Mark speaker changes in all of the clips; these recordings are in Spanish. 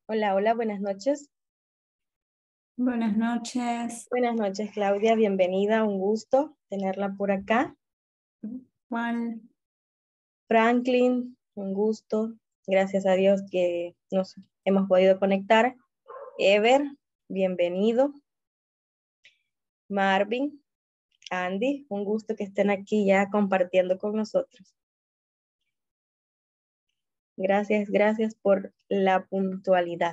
Speaker 1: Hola, hola, buenas noches.
Speaker 2: Buenas noches.
Speaker 1: Buenas noches, Claudia, bienvenida, un gusto tenerla por acá.
Speaker 2: Juan.
Speaker 1: Franklin, un gusto. Gracias a Dios que nos hemos podido conectar. Ever, bienvenido. Marvin, Andy, un gusto que estén aquí ya compartiendo con nosotros. Gracias por la puntualidad.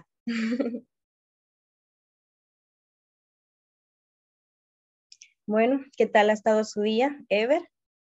Speaker 1: Bueno, ¿qué tal ha estado su día, Ever?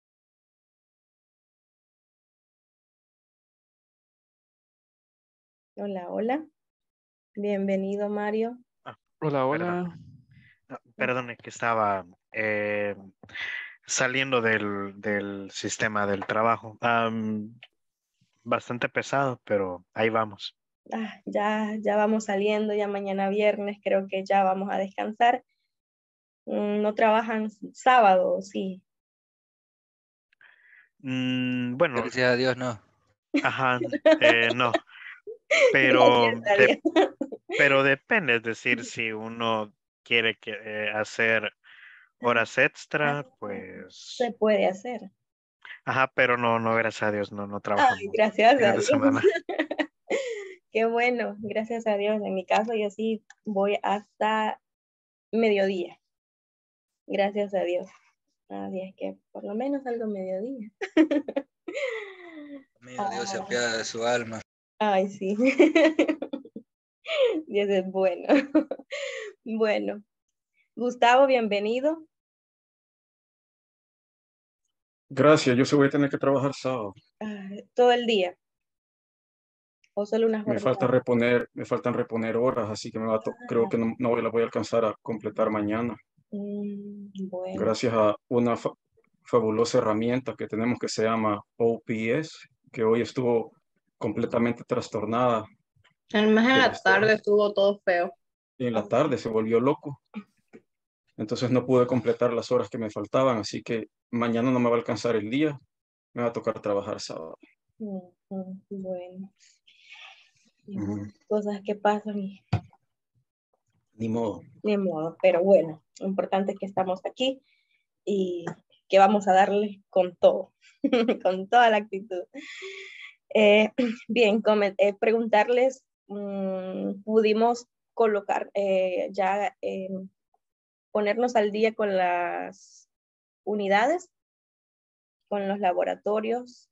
Speaker 1: Hola, hola. Bienvenido, Mario.
Speaker 3: Hola,
Speaker 4: Perdón.
Speaker 3: hola.
Speaker 4: Perdone que estaba saliendo del sistema del trabajo. Bastante pesado, pero ahí vamos.
Speaker 1: Ya vamos saliendo, ya mañana viernes creo que ya vamos a descansar. ¿No trabajan sábado? Sí.
Speaker 4: Bueno,
Speaker 3: Gracias a Dios, no.
Speaker 4: ajá, no, pero,
Speaker 1: Gracias a Dios.
Speaker 4: pero depende, es decir, si uno quiere hacer horas extra,
Speaker 1: Se
Speaker 4: pues,
Speaker 1: puede hacer.
Speaker 4: ajá, pero no, gracias a Dios, no
Speaker 1: Ay,
Speaker 4: trabajamos
Speaker 1: gracias a
Speaker 4: fines de
Speaker 1: Dios.
Speaker 4: semana.
Speaker 1: Qué bueno, gracias a Dios. En mi caso yo sí voy hasta mediodía. Gracias a Dios. Así es que por lo menos algo mediodía.
Speaker 3: Mío, Dios se apiada de su alma.
Speaker 1: Ay, sí. Dios es bueno. Bueno, Gustavo, bienvenido.
Speaker 5: Gracias, yo sí voy a tener que trabajar sábado.
Speaker 1: Todo el día o solo una
Speaker 5: Me
Speaker 1: jornada.
Speaker 5: faltan reponer horas, así que creo que no las voy a alcanzar a completar mañana.
Speaker 1: Bueno,
Speaker 5: Gracias a una fabulosa herramienta que tenemos que se llama OPS, que hoy estuvo completamente trastornada.
Speaker 2: El mes en la
Speaker 5: Este,
Speaker 2: tarde estuvo todo feo.
Speaker 5: y en la tarde se volvió loco. Entonces no pude completar las horas que me faltaban, así que mañana no me va a alcanzar el día. Me va a tocar trabajar sábado.
Speaker 1: bueno,
Speaker 5: Ujú.
Speaker 1: cosas que pasan y
Speaker 5: Ni modo.
Speaker 1: ni modo, pero bueno, lo importante es que estamos aquí y que vamos a darle con todo, con toda la actitud. Bien, preguntarles, pudimos colocar ya, ponernos al día con las unidades, con los laboratorios.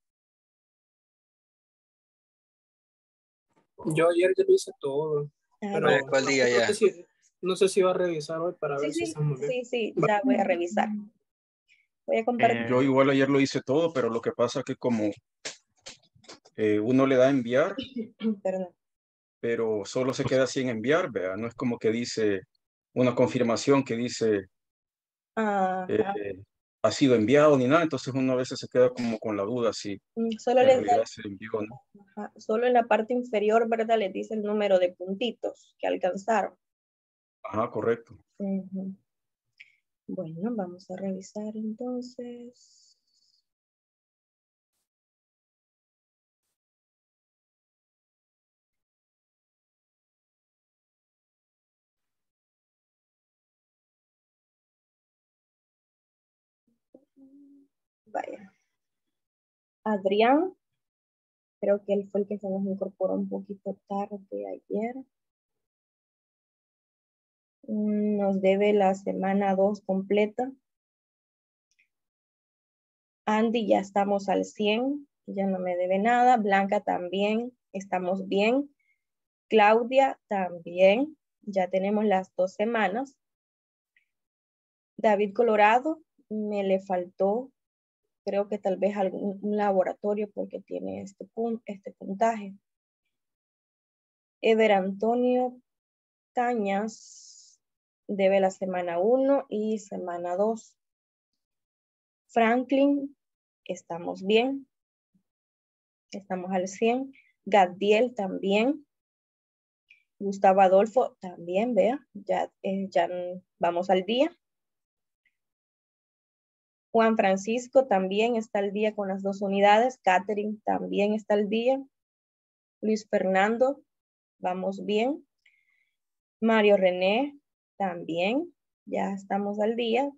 Speaker 6: Yo ayer ya lo hice todo, pero
Speaker 3: ¿Cuál día ya?
Speaker 6: no sé si va a revisar hoy para ver si
Speaker 1: Sí,
Speaker 6: estamos bien.
Speaker 1: sí, ya voy a revisar. Voy a compartir.
Speaker 5: Yo igual ayer lo hice todo, pero lo que pasa es que como uno le da a enviar,
Speaker 1: Perdón.
Speaker 5: pero solo se queda así en enviar, vea, no es como que dice una confirmación que dice ha sido enviado ni nada, entonces uno a veces se queda como con la duda si
Speaker 1: Solo
Speaker 5: en
Speaker 1: les da,
Speaker 5: realidad se envió o no.
Speaker 1: solo en la parte inferior, ¿verdad? Les dice el número de puntitos que alcanzaron.
Speaker 5: Ajá, correcto.
Speaker 1: Bueno, vamos a revisar entonces. Vaya. Adrián, creo que él fue el que se nos incorporó un poquito tarde ayer. Nos debe la semana 2 completa. Andy, ya estamos al 100, ya no me debe nada. Blanca también, estamos bien. Claudia también, ya tenemos las 2 semanas. David Colorado, me le faltó, creo que tal vez un laboratorio porque tiene este puntaje. Ever Antonio Cañas debe la semana 1 y semana 2. Franklin, estamos bien, estamos al 100. Gadiel también. Gustavo Adolfo también, vea, ya vamos al día. Juan Francisco también está al día con las 2 unidades. Catherine también está al día. Luis Fernando vamos bien. Mario René, también, ya estamos al día.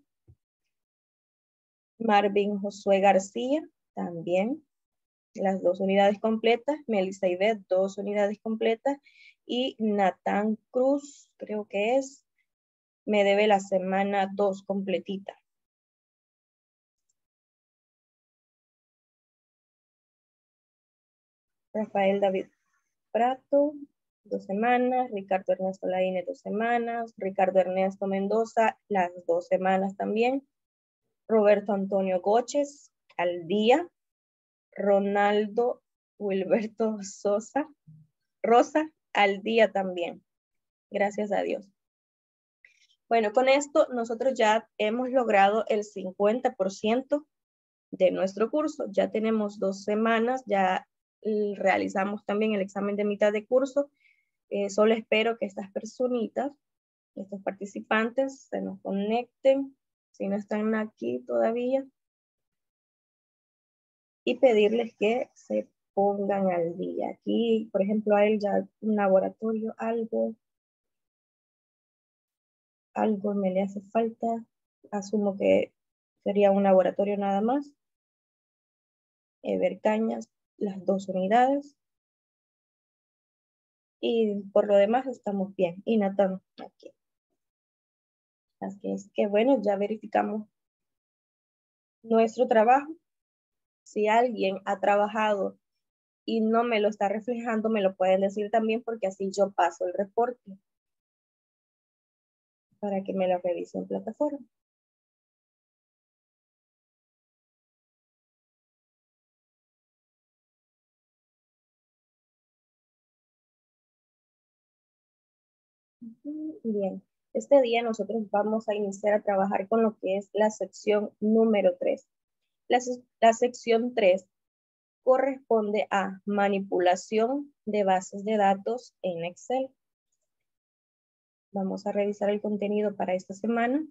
Speaker 1: Marvin Josué García, también, las 2 unidades completas. Melissa Ivette, 2 unidades completas. Y Natán Cruz, creo que es, me debe la semana 2 completita. Rafael David Prato, 2 semanas. Ricardo Ernesto Laine, 2 semanas. Ricardo Ernesto Mendoza, las 2 semanas también. Roberto Antonio Goches, al día. Ronaldo Wilberto Rosa, al día también. Gracias a Dios. Bueno, con esto nosotros ya hemos logrado el 50% de nuestro curso. Ya tenemos 2 semanas, ya realizamos también el examen de mitad de curso. Solo espero que estas personitas, estos participantes, se nos conecten, si no están aquí todavía, y pedirles que se pongan al día. Aquí, por ejemplo, a él ya un laboratorio, algo me le hace falta. Asumo que sería un laboratorio nada más. Ever Cañas, las 2 unidades. Y por lo demás estamos bien. Y Nathan aquí. Así es que bueno, ya verificamos nuestro trabajo. Si alguien ha trabajado y no me lo está reflejando, me lo pueden decir también, porque así yo paso el reporte para que me lo revise en plataforma. Bien, este día nosotros vamos a iniciar a trabajar con lo que es la sección número 3. La sección 3 corresponde a manipulación de bases de datos en Excel. Vamos a revisar el contenido para esta semana.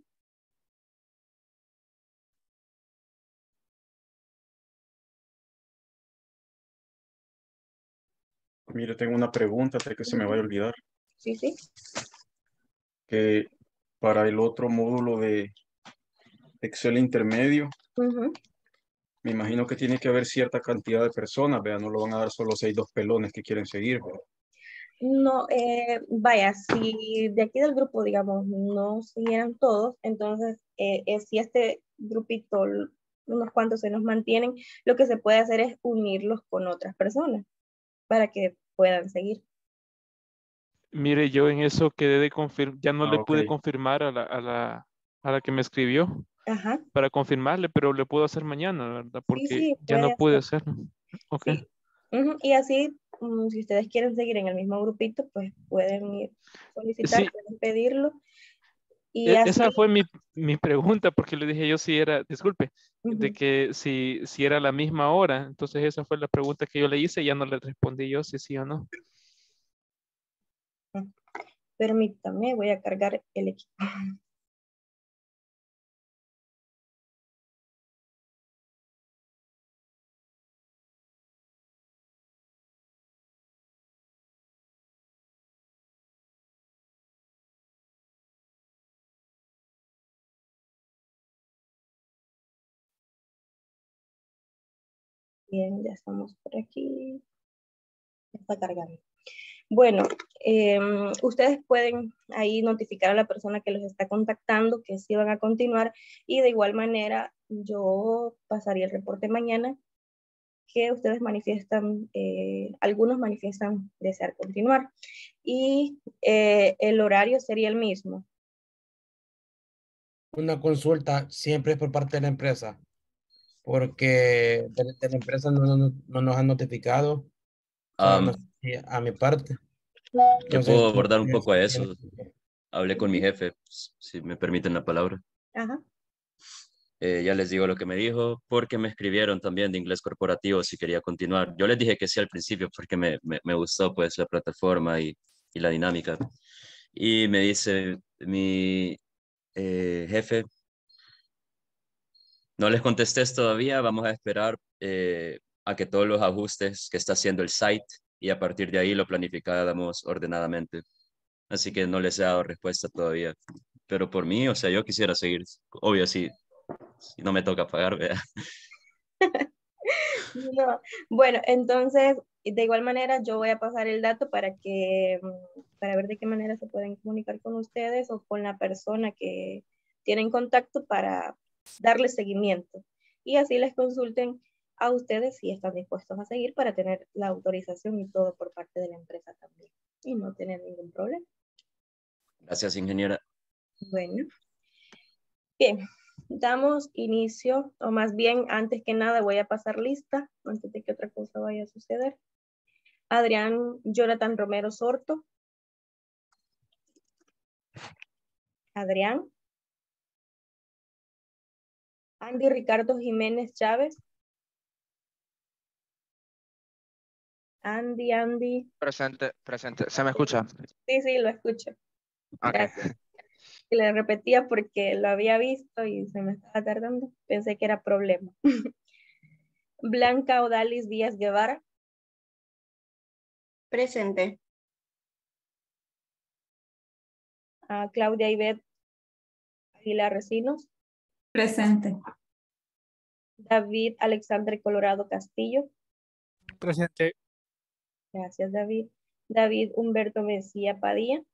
Speaker 5: Mire, tengo una pregunta antes que se me vaya a olvidar.
Speaker 1: Sí, sí.
Speaker 5: Que para el otro módulo de Excel intermedio, me imagino que tiene que haber cierta cantidad de personas, vea, no lo van a dar solo 2 pelones que quieren seguir, ¿verdad?
Speaker 1: No, vaya, si de aquí del grupo, digamos, no siguieran todos, entonces, si este grupito, unos cuantos se nos mantienen, lo que se puede hacer es unirlos con otras personas para que puedan seguir.
Speaker 7: Mire, yo en eso quedé de confirmar, ya no le pude
Speaker 5: Ok.
Speaker 7: confirmar a la que me escribió
Speaker 1: Ajá.
Speaker 7: para confirmarle, pero le puedo hacer mañana, ¿verdad? Porque
Speaker 1: Sí,
Speaker 7: ya no
Speaker 1: puede
Speaker 7: pude
Speaker 1: ser.
Speaker 7: hacerlo. Ok.
Speaker 1: Sí. Y así, si ustedes quieren seguir en el mismo grupito, pues pueden ir solicitar,
Speaker 7: Sí,
Speaker 1: pueden pedirlo. Y así,
Speaker 7: esa fue mi pregunta, porque le dije yo si era, disculpe, de
Speaker 1: ujú,
Speaker 7: que si era la misma hora. Entonces esa fue la pregunta que yo le hice y ya no le respondí yo si sí o no.
Speaker 1: permítame, voy a cargar el equipo. Bien, ya estamos por aquí. Ya está cargando. Bueno, ustedes pueden ahí notificar a la persona que los está contactando que sí van a continuar, y de igual manera yo pasaría el reporte mañana que ustedes manifiestan, algunos manifiestan desear continuar, y el horario sería el mismo.
Speaker 8: Una consulta siempre es por parte de la empresa, porque de la empresa no nos han notificado, o sea, no sé si a mi parte.
Speaker 9: Yo
Speaker 8: Entonces,
Speaker 9: puedo
Speaker 8: no
Speaker 9: abordar un
Speaker 8: sé
Speaker 9: poco
Speaker 8: si
Speaker 9: a
Speaker 8: tiene-
Speaker 9: eso. Hablé con mi jefe, si me permiten la palabra.
Speaker 1: Ajá.
Speaker 9: Ya les digo lo que me dijo, porque me escribieron también de inglés corporativo si quería continuar. Yo les dije que sí al principio porque me gustó pues la plataforma y la dinámica. Y me dice mi jefe, no les contestes todavía, vamos a esperar a que todos los ajustes que está haciendo el site y a partir de ahí lo planificáramos ordenadamente. Así que no les he dado respuesta todavía. Pero por mí, o sea, yo quisiera seguir, obvio, si no me toca pagar, ¿verdad?
Speaker 1: No. Bueno, entonces, de igual manera, yo voy a pasar el dato para que, para ver de qué manera se pueden comunicar con ustedes o con la persona que tienen contacto para darle seguimiento. Y así les consulten a ustedes si están dispuestos a seguir para tener la autorización y todo por parte de la empresa también. Y no tener ningún problema.
Speaker 9: Gracias, ingeniera.
Speaker 1: Bueno. Bien. Damos inicio, o más bien, antes que nada, voy a pasar lista, antes de que otra cosa vaya a suceder. Adrián Jonathan Romero Sorto. Adrián. Andy Ricardo Jiménez Chávez. Andy.
Speaker 10: Presente. ¿Se me escucha?
Speaker 1: Sí, lo escucho.
Speaker 10: Ok.
Speaker 1: Gracias. Y le repetía porque lo había visto y se me estaba tardando. Pensé que era problema. Blanca Odalis Díaz Guevara.
Speaker 2: Presente.
Speaker 1: Claudia Ivette Aguilar Recinos.
Speaker 2: Presente.
Speaker 1: David Alexandre Colorado Castillo.
Speaker 6: Presente.
Speaker 1: Gracias, David. David Humberto Mesía Padilla.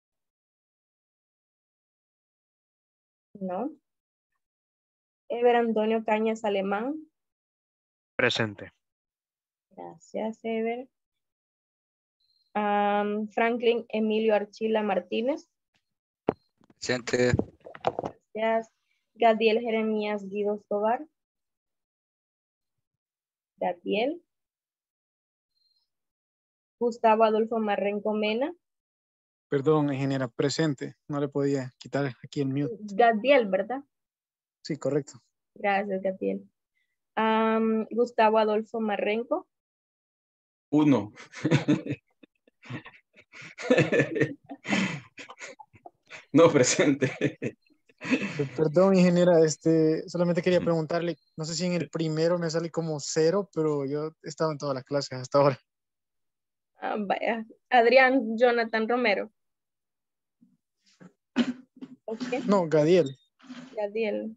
Speaker 1: No. Ever Antonio Cañas Alemán.
Speaker 4: Presente.
Speaker 1: Gracias, Ever. Franklin Emilio Archila Martínez.
Speaker 3: Presente.
Speaker 1: Gracias. Gadiel Jeremías Guido Tobar. Gadiel. Gustavo Adolfo Marrenco Mena.
Speaker 6: Perdón, ingeniera, presente. No le podía quitar aquí el mute.
Speaker 1: Gadiel, ¿verdad?
Speaker 6: Sí, correcto.
Speaker 1: Gracias, Gadiel. Gustavo Adolfo Marrenco.
Speaker 5: 1. No, presente.
Speaker 6: Perdón, ingeniera, solamente quería preguntarle, no sé si en el primero me sale como 0, pero yo he estado en todas las clases hasta ahora.
Speaker 1: Vaya. Adrián Jonathan Romero. Okay.
Speaker 6: No, Gadiel.
Speaker 1: Gadiel.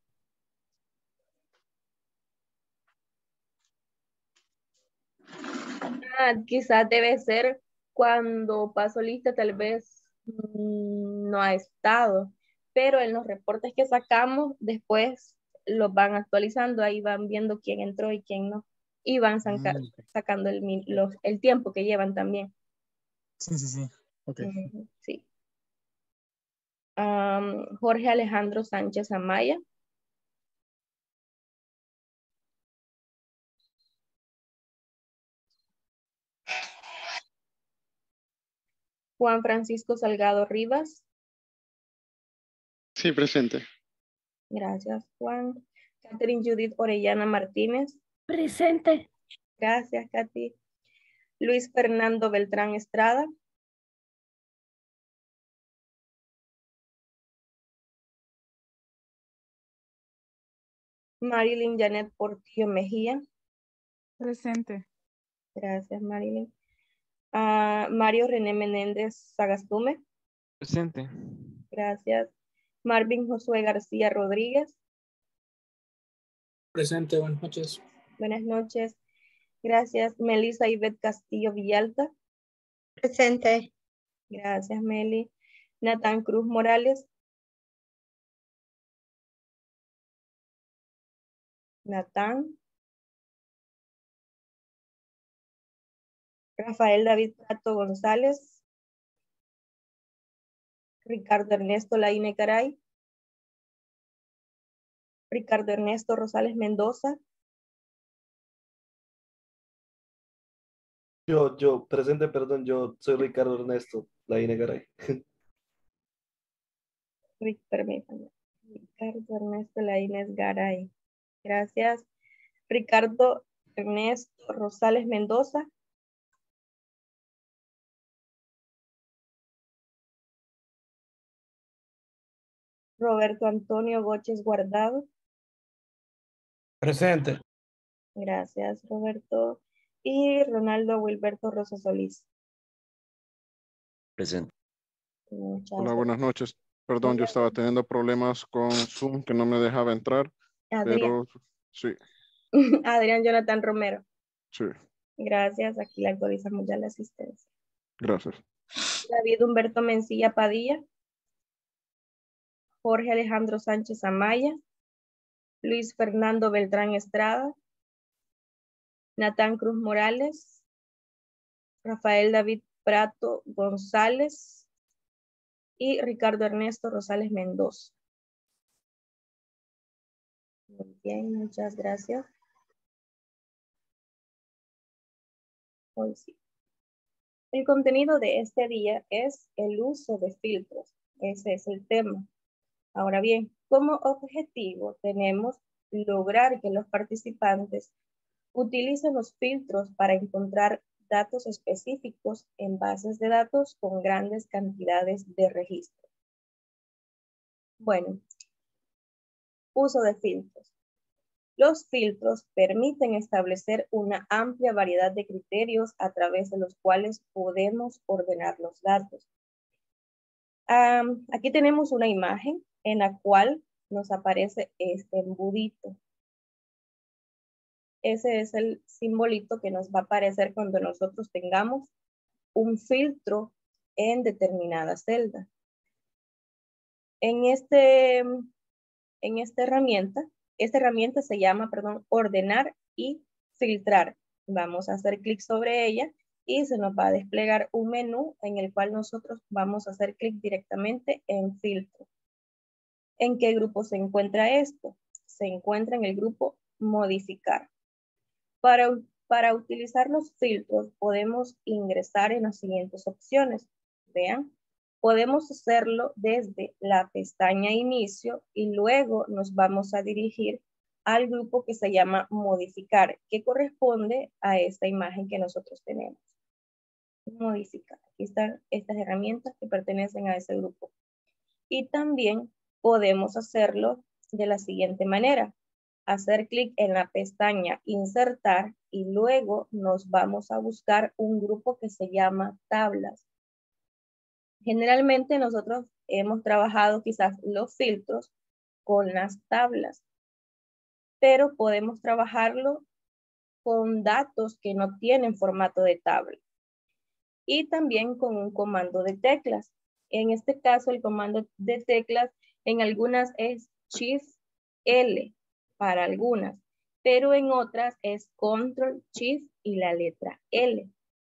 Speaker 1: Quizás debe ser cuando pasó lista, tal vez no ha estado, pero en los reportes que sacamos, después los van actualizando, ahí van viendo quién entró y quién no, y van sacando el tiempo que llevan también.
Speaker 6: Sí. Okay.
Speaker 1: Sí. Jorge Alejandro Sánchez Amaya. Juan Francisco Salgado Rivas.
Speaker 11: Sí, presente.
Speaker 1: Gracias, Juan. Catherine Judith Orellana Martínez.
Speaker 12: Presente.
Speaker 1: Gracias, Katy. Luis Fernando Beltrán Estrada. Marilyn Janet Portillo Mejía.
Speaker 2: Presente.
Speaker 1: Gracias, Marilyn. Mario René Menéndez Sagastume.
Speaker 7: Presente.
Speaker 1: Gracias. Marvin Josué García Rodríguez.
Speaker 6: Presente, buenas noches.
Speaker 1: Buenas noches. Gracias. Melissa Ivette Castillo Villalta.
Speaker 2: Presente.
Speaker 1: Gracias, Meli. Natán Cruz Morales. Natán. Rafael David Prato González. Ricardo Ernesto Laine Caray. Ricardo Ernesto Rosales Mendoza.
Speaker 13: Yo, presente, perdón, yo soy Ricardo Ernesto Laine Garay.
Speaker 1: Permítame. Ricardo Ernesto Lainez Garay. Gracias. Ricardo Ernesto Rosales Mendoza. Roberto Antonio Goches Guardado.
Speaker 8: Presente.
Speaker 1: Gracias, Roberto. Y Ronaldo Wilberto Rosa Solís.
Speaker 9: Presente.
Speaker 1: Muchas
Speaker 11: Hola, buenas noches. Perdón, yo estaba teniendo problemas con Zoom que no me dejaba entrar,
Speaker 1: Adrián.
Speaker 11: pero sí,
Speaker 1: Adrián Jonathan Romero.
Speaker 11: sí,
Speaker 1: Gracias, aquí le actualizamos ya la asistencia.
Speaker 11: gracias.
Speaker 1: David Humberto Mencilla Padilla. Jorge Alejandro Sánchez Amaya. Luis Fernando Beltrán Estrada. Natán Cruz Morales. Rafael David Prato González. Y Ricardo Ernesto Rosales Mendoza. Muy bien, muchas gracias. Hoy sí. El contenido de este día es el uso de filtros. Ese es el tema. Ahora bien, como objetivo tenemos lograr que los participantes utilicen los filtros para encontrar datos específicos en bases de datos con grandes cantidades de registros. Bueno, uso de filtros. Los filtros permiten establecer una amplia variedad de criterios a través de los cuales podemos ordenar los datos. Aquí tenemos una imagen en la cual nos aparece este embudito. Ese es el simbolito que nos va a aparecer cuando nosotros tengamos un filtro en determinada celda. En esta herramienta se llama, ordenar y filtrar. Vamos a hacer clic sobre ella y se nos va a desplegar un menú en el cual nosotros vamos a hacer clic directamente en filtro. ¿En qué grupo se encuentra esto? Se encuentra en el grupo modificar. Para utilizar los filtros podemos ingresar en las siguientes opciones. Vean, podemos hacerlo desde la pestaña inicio y luego nos vamos a dirigir al grupo que se llama modificar, que corresponde a esta imagen que nosotros tenemos. Modificar. Aquí están estas herramientas que pertenecen a ese grupo. Y también podemos hacerlo de la siguiente manera. Hacer clic en la pestaña insertar y luego nos vamos a buscar un grupo que se llama tablas. Generalmente nosotros hemos trabajado quizás los filtros con las tablas, pero podemos trabajarlo con datos que no tienen formato de tabla y también con un comando de teclas. En este caso el comando de teclas en algunas es Shift L para algunas, pero en otras es Control Shift y la letra L.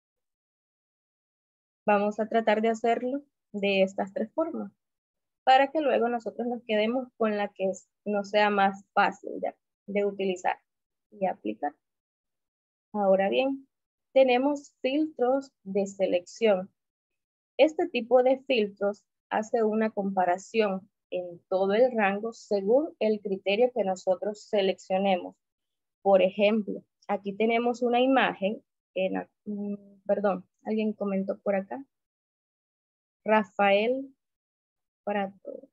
Speaker 1: Vamos a tratar de hacerlo de estas tres formas para que luego nosotros nos quedemos con la que nos sea más fácil de utilizar y aplicar. Ahora bien, tenemos filtros de selección. Este tipo de filtros hace una comparación en todo el rango según el criterio que nosotros seleccionemos. Por ejemplo, aquí tenemos una imagen, perdón, alguien comentó por acá. Rafael Prato.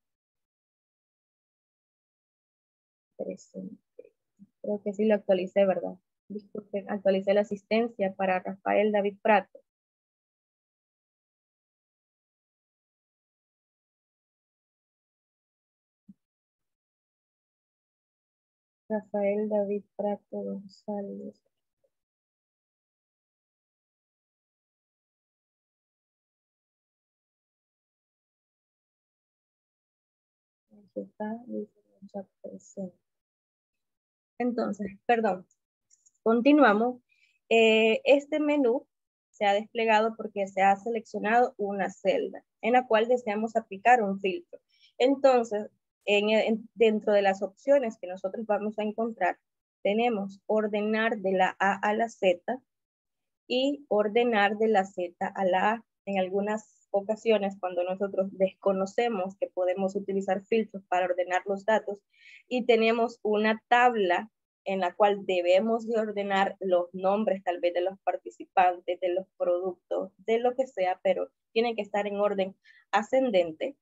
Speaker 1: Presente. Creo que sí lo actualicé, ¿verdad? Disculpen, actualicé la asistencia para Rafael David Prato. Rafael David Prato González. Aquí está, dice presente. Entonces, perdón, continuamos. Este menú se ha desplegado porque se ha seleccionado una celda en la cual deseamos aplicar un filtro. Entonces, dentro de las opciones que nosotros vamos a encontrar, tenemos ordenar de la A a la Z y ordenar de la Z a la A. En algunas ocasiones, cuando nosotros desconocemos que podemos utilizar filtros para ordenar los datos y tenemos una tabla en la cual debemos de ordenar los nombres tal vez de los participantes, de los productos, de lo que sea, pero tienen que estar en orden ascendente.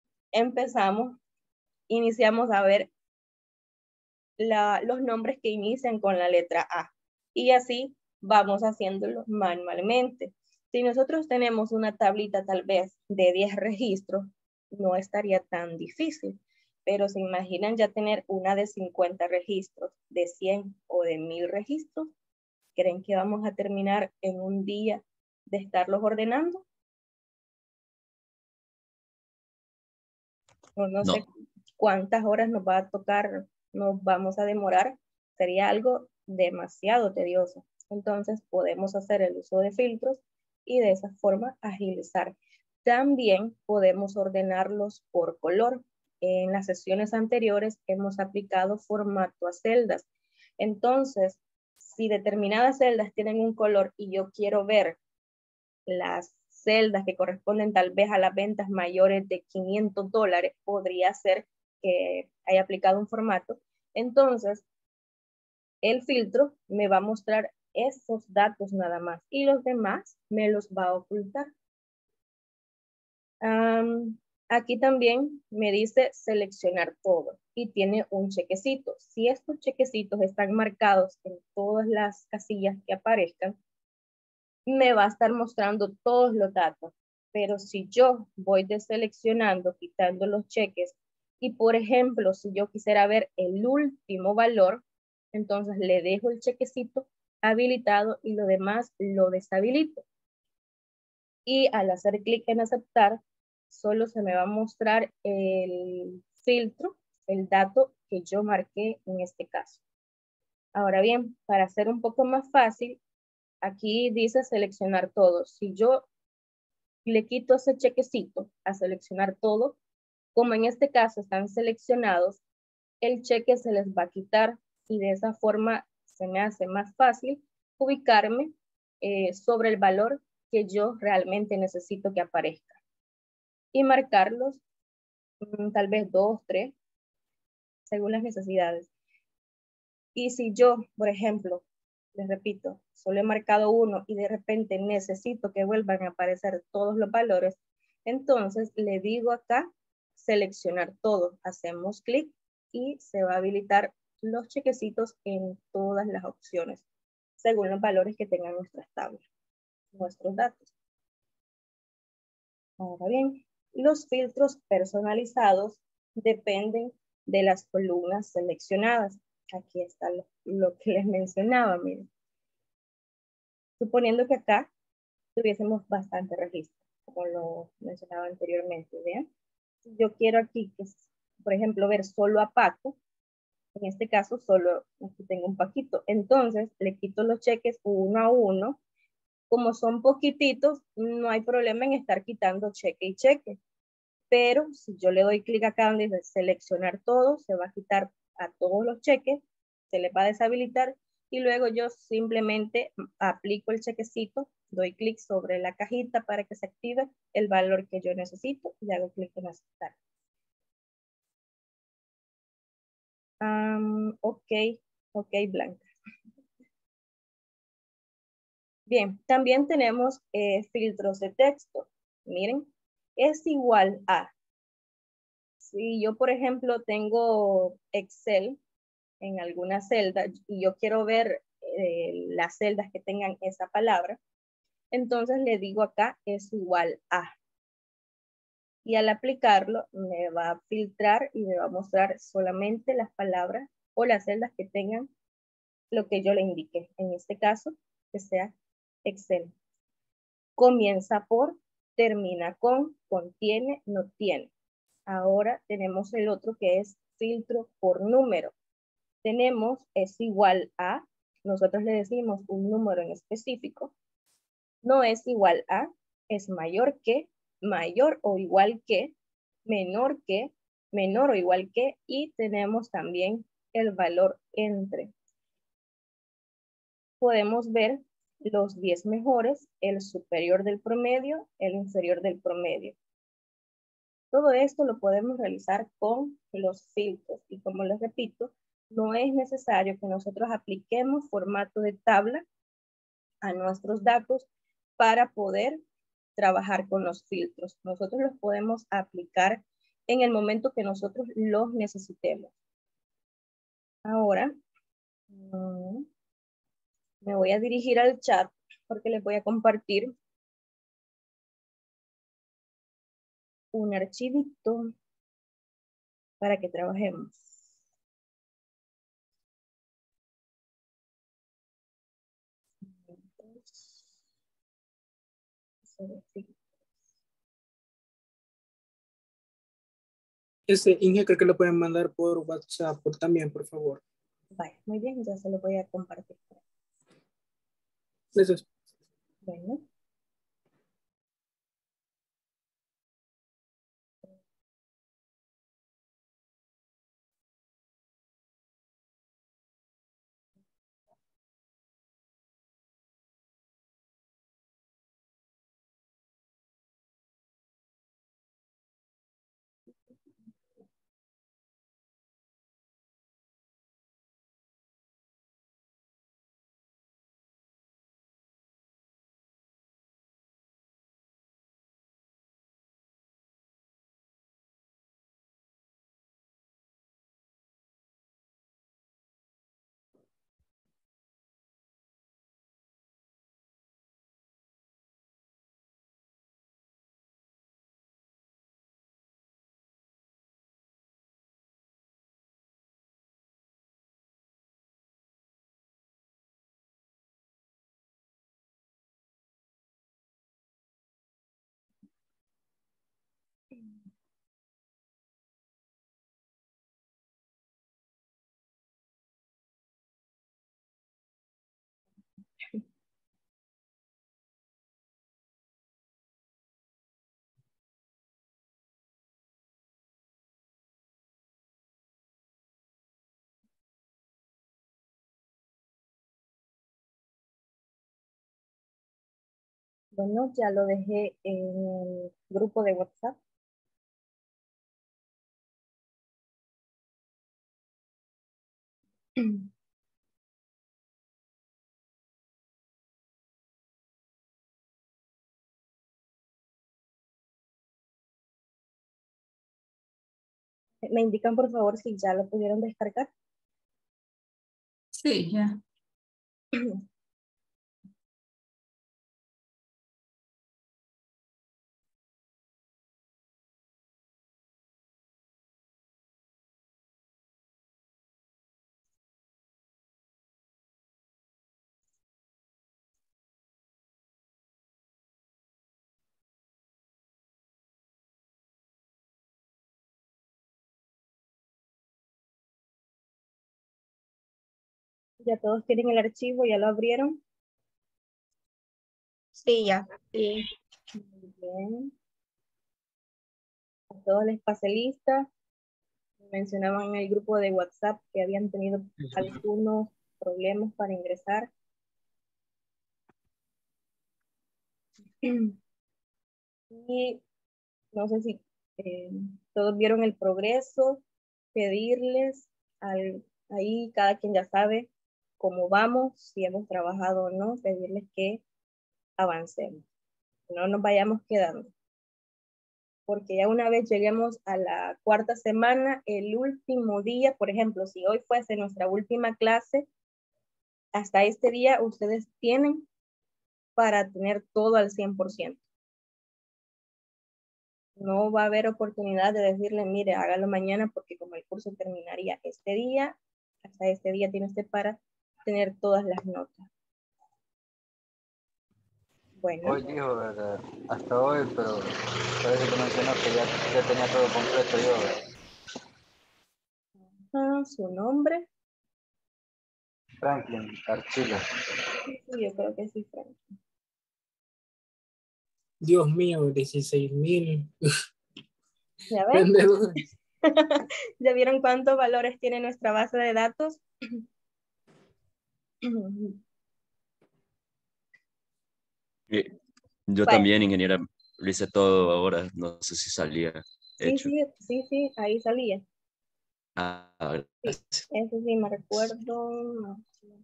Speaker 1: Iniciamos a ver los nombres que inician con la letra A. Y así vamos haciéndolo manualmente. Si nosotros tenemos una tablita tal vez de 10 registros, no estaría tan difícil. Pero se imaginan ya tener una de 50 registros, de 100 o de 1000 registros. ¿Creen que vamos a terminar en un día de estarlos ordenando? No sé cuántas horas nos va a tocar, nos vamos a demorar. Sería algo demasiado tedioso. Entonces podemos hacer el uso de filtros y de esa forma agilizar. También podemos ordenarlos por color. En las sesiones anteriores hemos aplicado formato a celdas. Entonces, si determinadas celdas tienen un color y yo quiero ver las celdas que corresponden tal vez a las ventas mayores de $500, podría ser que haya aplicado un formato. Entonces, el filtro me va a mostrar esos datos nada más y los demás me los va a ocultar. Aquí también me dice seleccionar todo y tiene un chequecito. Si estos chequecitos están marcados en todas las casillas que aparezcan, me va a estar mostrando todos los datos. Pero si yo voy deseleccionando, quitando los cheques, y por ejemplo, si yo quisiera ver el último valor, entonces le dejo el chequecito habilitado y lo demás lo deshabilito. Y al hacer clic en aceptar, solo se me va a mostrar el filtro, el dato que yo marqué en este caso. Ahora bien, para hacer un poco más fácil, aquí dice seleccionar todo. Si yo le quito ese chequecito a seleccionar todo, como en este caso están seleccionados, el cheque se les va a quitar y de esa forma se me hace más fácil ubicarme sobre el valor que yo realmente necesito que aparezca y marcarlos tal vez 2, 3, según las necesidades. Y si yo, por ejemplo, les repito, solo he marcado uno y de repente necesito que vuelvan a aparecer todos los valores, entonces le digo acá, seleccionar todo. Hacemos clic y se va a habilitar los chequecitos en todas las opciones, según los valores que tengan nuestras tablas, nuestros datos. Ahora bien, los filtros personalizados dependen de las columnas seleccionadas. Aquí está lo que les mencionaba, miren. Suponiendo que acá tuviésemos bastante registro, como lo mencionaba anteriormente, ¿vean? Si yo quiero aquí, que, por ejemplo, ver solo a Paco, en este caso solo aquí tengo un Paquito, entonces le quito los cheques uno a uno. Como son poquititos, no hay problema en estar quitando cheque y cheque. Pero si yo le doy clic acá donde dice seleccionar todo, se va a quitar a todos los cheques, se les va a deshabilitar y luego yo simplemente aplico el chequecito, doy clic sobre la cajita para que se active el valor que yo necesito y hago clic en aceptar. Ok, Blanca. Bien, también tenemos filtros de texto. Miren, es igual a. Si yo, por ejemplo, tengo Excel en alguna celda y yo quiero ver las celdas que tengan esa palabra, entonces le digo acá es igual a. Y al aplicarlo me va a filtrar y me va a mostrar solamente las palabras o las celdas que tengan lo que yo le indiqué. En este caso, que sea Excel. Comienza por, termina con, contiene, no tiene. Ahora tenemos el otro que es filtro por número. Tenemos es igual a, nosotros le decimos un número en específico. No es igual a, es mayor que, mayor o igual que, menor o igual que, y tenemos también el valor entre. Podemos ver los 10 mejores, el superior del promedio, el inferior del promedio. Todo esto lo podemos realizar con los filtros y como les repito, no es necesario que nosotros apliquemos formato de tabla a nuestros datos para poder trabajar con los filtros. Nosotros los podemos aplicar en el momento que nosotros los necesitemos. Ahora, Me voy a dirigir al chat porque les voy a compartir un archivito para que trabajemos.
Speaker 12: Inge, creo que lo pueden mandar por WhatsApp también, por favor.
Speaker 1: Vale, muy bien, ya se lo voy a compartir.
Speaker 12: Gracias.
Speaker 1: Bueno. Bueno, ya lo dejé en el grupo de WhatsApp. ¿Me indican por favor si ya lo pudieron descargar?
Speaker 2: Sí, ya.
Speaker 1: Ya todos tienen el archivo, ya lo abrieron.
Speaker 2: Sí, ya.
Speaker 1: Sí. Muy bien. A todos les pasé lista. Mencionaban en el grupo de WhatsApp que habían tenido algunos problemas para ingresar. Y no sé si todos vieron el progreso, pedirles ahí cada quien ya sabe cómo vamos, si hemos trabajado o no, pedirles que avancemos, no nos vayamos quedando. Porque ya una vez lleguemos a la cuarta semana, el último día, por ejemplo, si hoy fuese nuestra última clase, hasta este día ustedes tienen para tener todo al 100%. No va a haber oportunidad de decirle, mire, hágalo mañana porque como el curso terminaría este día, hasta este día tiene usted para tener todas las notas. Bueno.
Speaker 3: Hoy dijo, ¿verdad? Hasta hoy, pero parece que mencionó que ya tenía todo completo yo.
Speaker 1: Su nombre.
Speaker 3: Franklin Archila.
Speaker 1: Sí, yo creo que sí, Franklin.
Speaker 12: Dios mío, 16,000.
Speaker 1: ¿Ya ven? ¿Ya vieron cuántos valores tiene nuestra base de datos?
Speaker 9: Yo también, ingeniera, lo hice todo ahora, no sé si salía hecho.
Speaker 1: Sí, ahí salía.
Speaker 9: Ah,
Speaker 1: Sí, eso sí me recuerdo.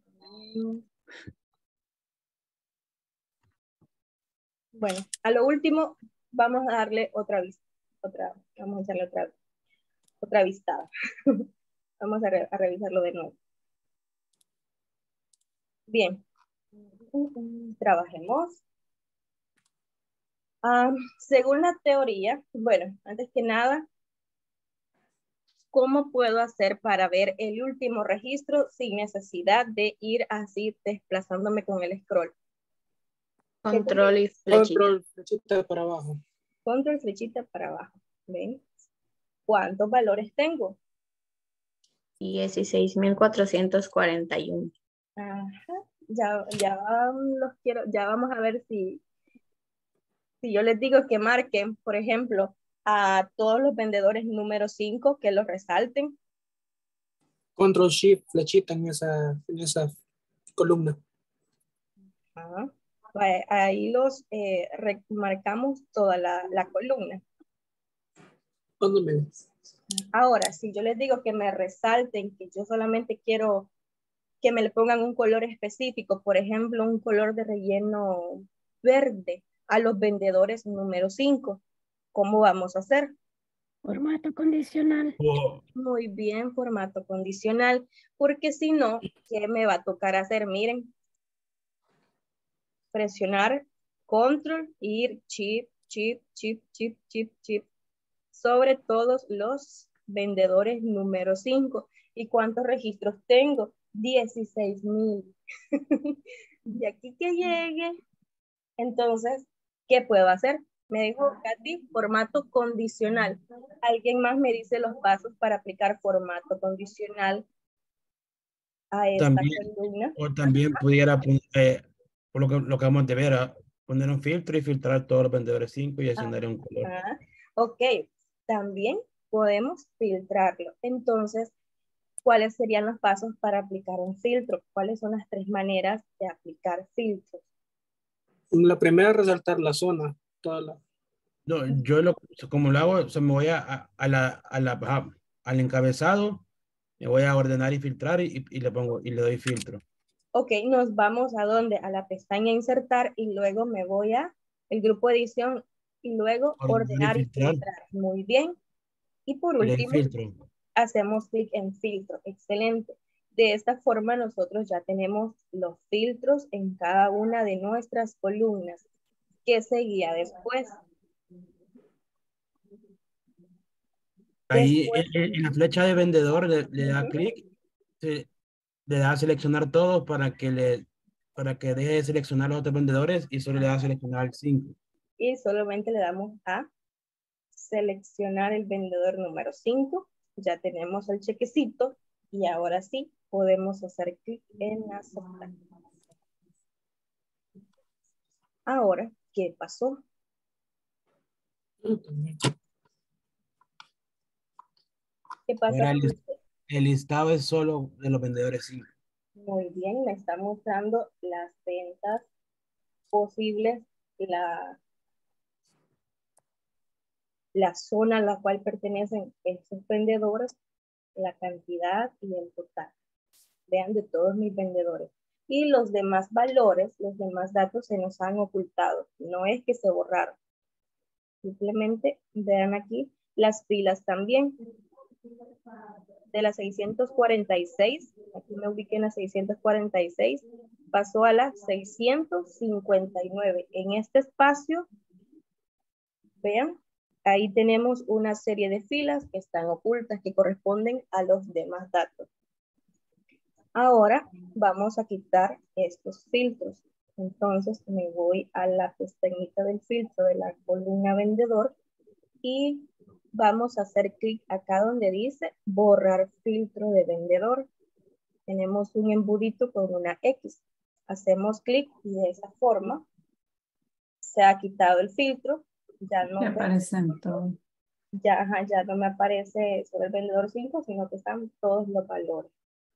Speaker 1: Bueno, a lo último vamos a darle vamos a echarle otra vistada. Vamos a revisarlo de nuevo. Bien, Trabajemos. Según la teoría, bueno, antes que nada, ¿cómo puedo hacer para ver el último registro sin necesidad de ir así desplazándome con el scroll?
Speaker 2: Control y flechita.
Speaker 12: Control, flechita para abajo.
Speaker 1: Control, flechita para abajo. ¿Ven? ¿Cuántos valores tengo?
Speaker 2: 16,441.
Speaker 1: Ajá. Ya los quiero, ya vamos a ver si yo les digo que marquen, por ejemplo, a todos los vendedores número 5, que los resalten.
Speaker 12: Control Shift, flechita en esa columna.
Speaker 1: Ajá. Ahí los marcamos toda la columna.
Speaker 12: ¿Dónde me ves?
Speaker 1: Ahora, si yo les digo que me resalten, que yo solamente quiero que me le pongan un color específico, por ejemplo, un color de relleno verde a los vendedores número 5, ¿cómo vamos a hacer?
Speaker 2: Formato condicional.
Speaker 1: Muy bien, formato condicional, porque si no, ¿qué me va a tocar hacer? Miren, presionar control, ir chip, sobre todos los vendedores número 5. ¿Y cuántos registros tengo? 16,000. De aquí que llegue, entonces, ¿qué puedo hacer? Me dijo Katy, formato condicional. ¿Alguien más me dice los pasos para aplicar formato condicional a esta columna?
Speaker 8: O también pudiera poner, por lo que vamos a ver, poner un filtro y filtrar todos los vendedores 5 y asignar un color.
Speaker 1: Ok, también podemos filtrarlo. Entonces, ¿cuáles serían los pasos para aplicar un filtro? ¿Cuáles son las 3 maneras de aplicar filtros?
Speaker 12: La primera, resaltar la zona.
Speaker 8: No, como lo hago, o sea, me voy al encabezado, me voy a ordenar y filtrar y le doy filtro.
Speaker 1: Ok, nos vamos a dónde? A la pestaña insertar y luego me voy a el grupo edición y luego ordenar y filtrar. Muy bien. Y por último, hacemos clic en filtro. Excelente. De esta forma nosotros ya tenemos los filtros en cada una de nuestras columnas. ¿Qué seguía después?
Speaker 8: Ahí en la flecha de vendedor le da clic, le da a seleccionar todos para que deje de seleccionar los otros vendedores y solo le da a seleccionar el 5.
Speaker 1: Y solamente le damos a seleccionar el vendedor número 5. Ya tenemos el chequecito y ahora sí podemos hacer clic en aceptar. Ahora, ¿qué pasó? ¿Qué pasa?
Speaker 8: El listado es solo de los vendedores 5.
Speaker 1: Muy bien, me está mostrando las ventas posibles, la zona a la cual pertenecen estos vendedores, la cantidad y el total. Vean, de todos mis vendedores. Y los demás valores, los demás datos se nos han ocultado. No es que se borraron. Simplemente vean aquí las filas también. De las 646, aquí me ubiqué en la 646, pasó a la 659. En este espacio, vean, ahí tenemos una serie de filas que están ocultas, que corresponden a los demás datos. Ahora vamos a quitar estos filtros. Entonces me voy a la pestañita del filtro de la columna vendedor y vamos a hacer clic acá donde dice borrar filtro de vendedor. Tenemos un embudito con una X. Hacemos clic y de esa forma se ha quitado el filtro. Ya no
Speaker 2: aparecen todos.
Speaker 1: Ya no me aparece sobre el vendedor 5, sino que están todos los valores.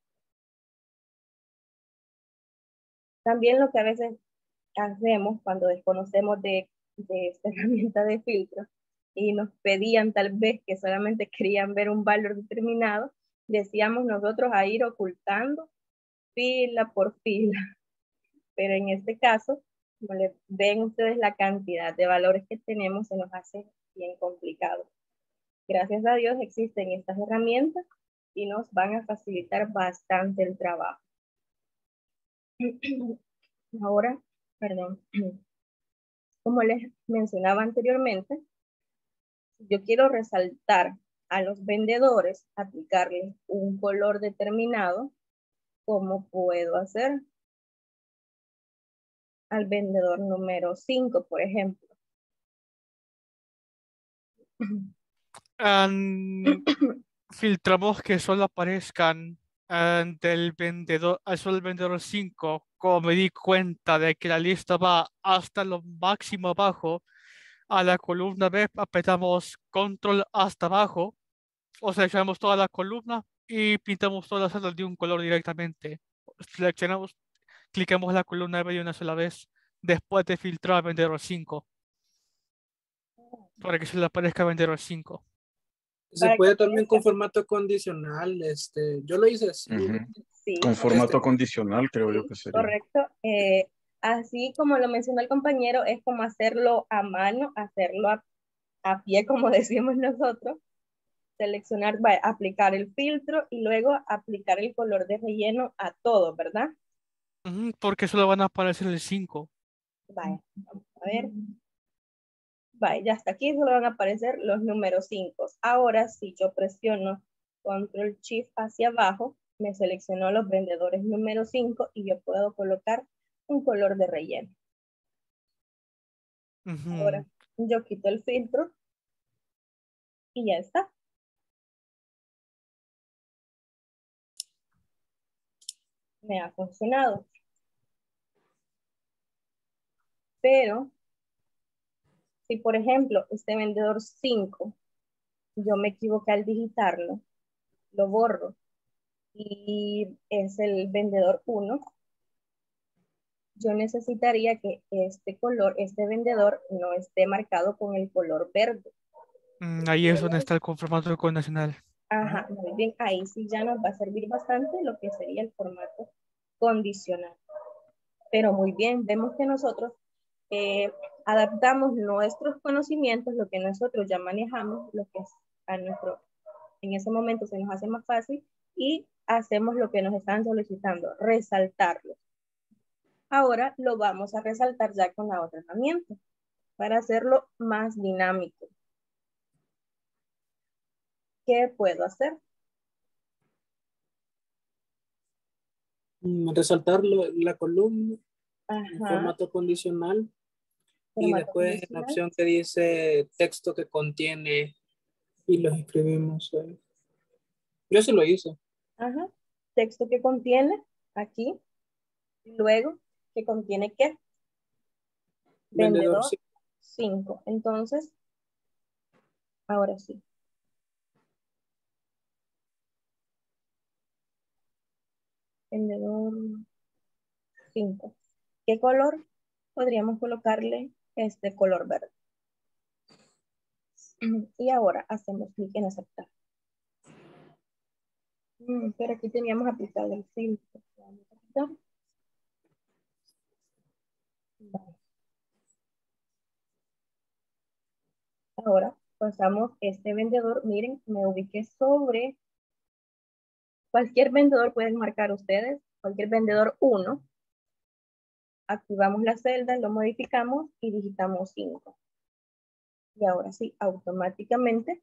Speaker 1: También lo que a veces hacemos cuando desconocemos de esta herramienta de filtro y nos pedían tal vez que solamente querían ver un valor determinado, decíamos nosotros a ir ocultando fila por fila. Pero en este caso, como le ven ustedes la cantidad de valores que tenemos, se nos hace bien complicado. Gracias a Dios existen estas herramientas y nos van a facilitar bastante el trabajo. Ahora, perdón, como les mencionaba anteriormente, yo quiero resaltar a los vendedores, aplicarles un color determinado. ¿Cómo puedo hacer? Al vendedor número 5, por ejemplo.
Speaker 14: Filtramos que solo aparezcan del vendedor, solo el vendedor 5. Como me di cuenta de que la lista va hasta lo máximo abajo, a la columna B apretamos control hasta abajo, o seleccionamos toda la columna y pintamos todas las celdas de un color directamente. Seleccionamos, clicamos la columna B de una sola vez después de filtrar vendedor 5 para que se le aparezca vendedor 5.
Speaker 12: Se puede también con formato condicional. Yo lo hice así.
Speaker 1: Sí,
Speaker 5: con formato condicional, creo yo que sería.
Speaker 1: correcto. Así como lo mencionó el compañero, es como hacerlo a mano, hacerlo a pie, como decimos nosotros. Seleccionar, aplicar el filtro y luego aplicar el color de relleno a todo, ¿verdad?
Speaker 14: Porque solo van a aparecer el 5.
Speaker 1: Vaya, vamos a ver. Vaya, ya hasta aquí solo van a aparecer los números 5. Ahora, si yo presiono Control Shift hacia abajo, me seleccionó los vendedores número 5 y yo puedo colocar un color de relleno. Ahora, yo quito el filtro y ya está. Me ha funcionado. Pero, si por ejemplo, este vendedor 5, yo me equivoqué al digitarlo, lo borro y es el vendedor 1, yo necesitaría que este color, este vendedor no esté marcado con el color verde.
Speaker 14: Ahí es donde está el formato condicional.
Speaker 1: Ajá, muy bien, ahí sí ya nos va a servir bastante lo que sería el formato condicional. Pero muy bien, vemos que nosotros adaptamos nuestros conocimientos, lo que nosotros ya manejamos, lo que es a nuestro, en ese momento se nos hace más fácil y hacemos lo que nos están solicitando, resaltarlo. Ahora lo vamos a resaltar ya con la otra herramienta para hacerlo más dinámico. ¿Qué puedo hacer?
Speaker 12: Resaltar la columna en
Speaker 1: Ajá.
Speaker 12: formato condicional. Y
Speaker 1: Formato
Speaker 12: después
Speaker 1: condicional.
Speaker 12: la opción que dice texto que contiene y los escribimos. Yo sí lo hice.
Speaker 1: Ajá. Texto que contiene aquí. Luego, que contiene ¿qué? Vendedor 5. Entonces, ahora sí. Vendedor 5. ¿Qué color? Podríamos colocarle este color verde. Y ahora hacemos clic en aceptar. Pero aquí teníamos aplicado el filtro. Vamos a quitar. Vale. Ahora pasamos este vendedor. Miren, me ubiqué sobre cualquier vendedor. Pueden marcar ustedes. Cualquier vendedor 1. Activamos la celda, lo modificamos y digitamos 5. Y ahora sí, automáticamente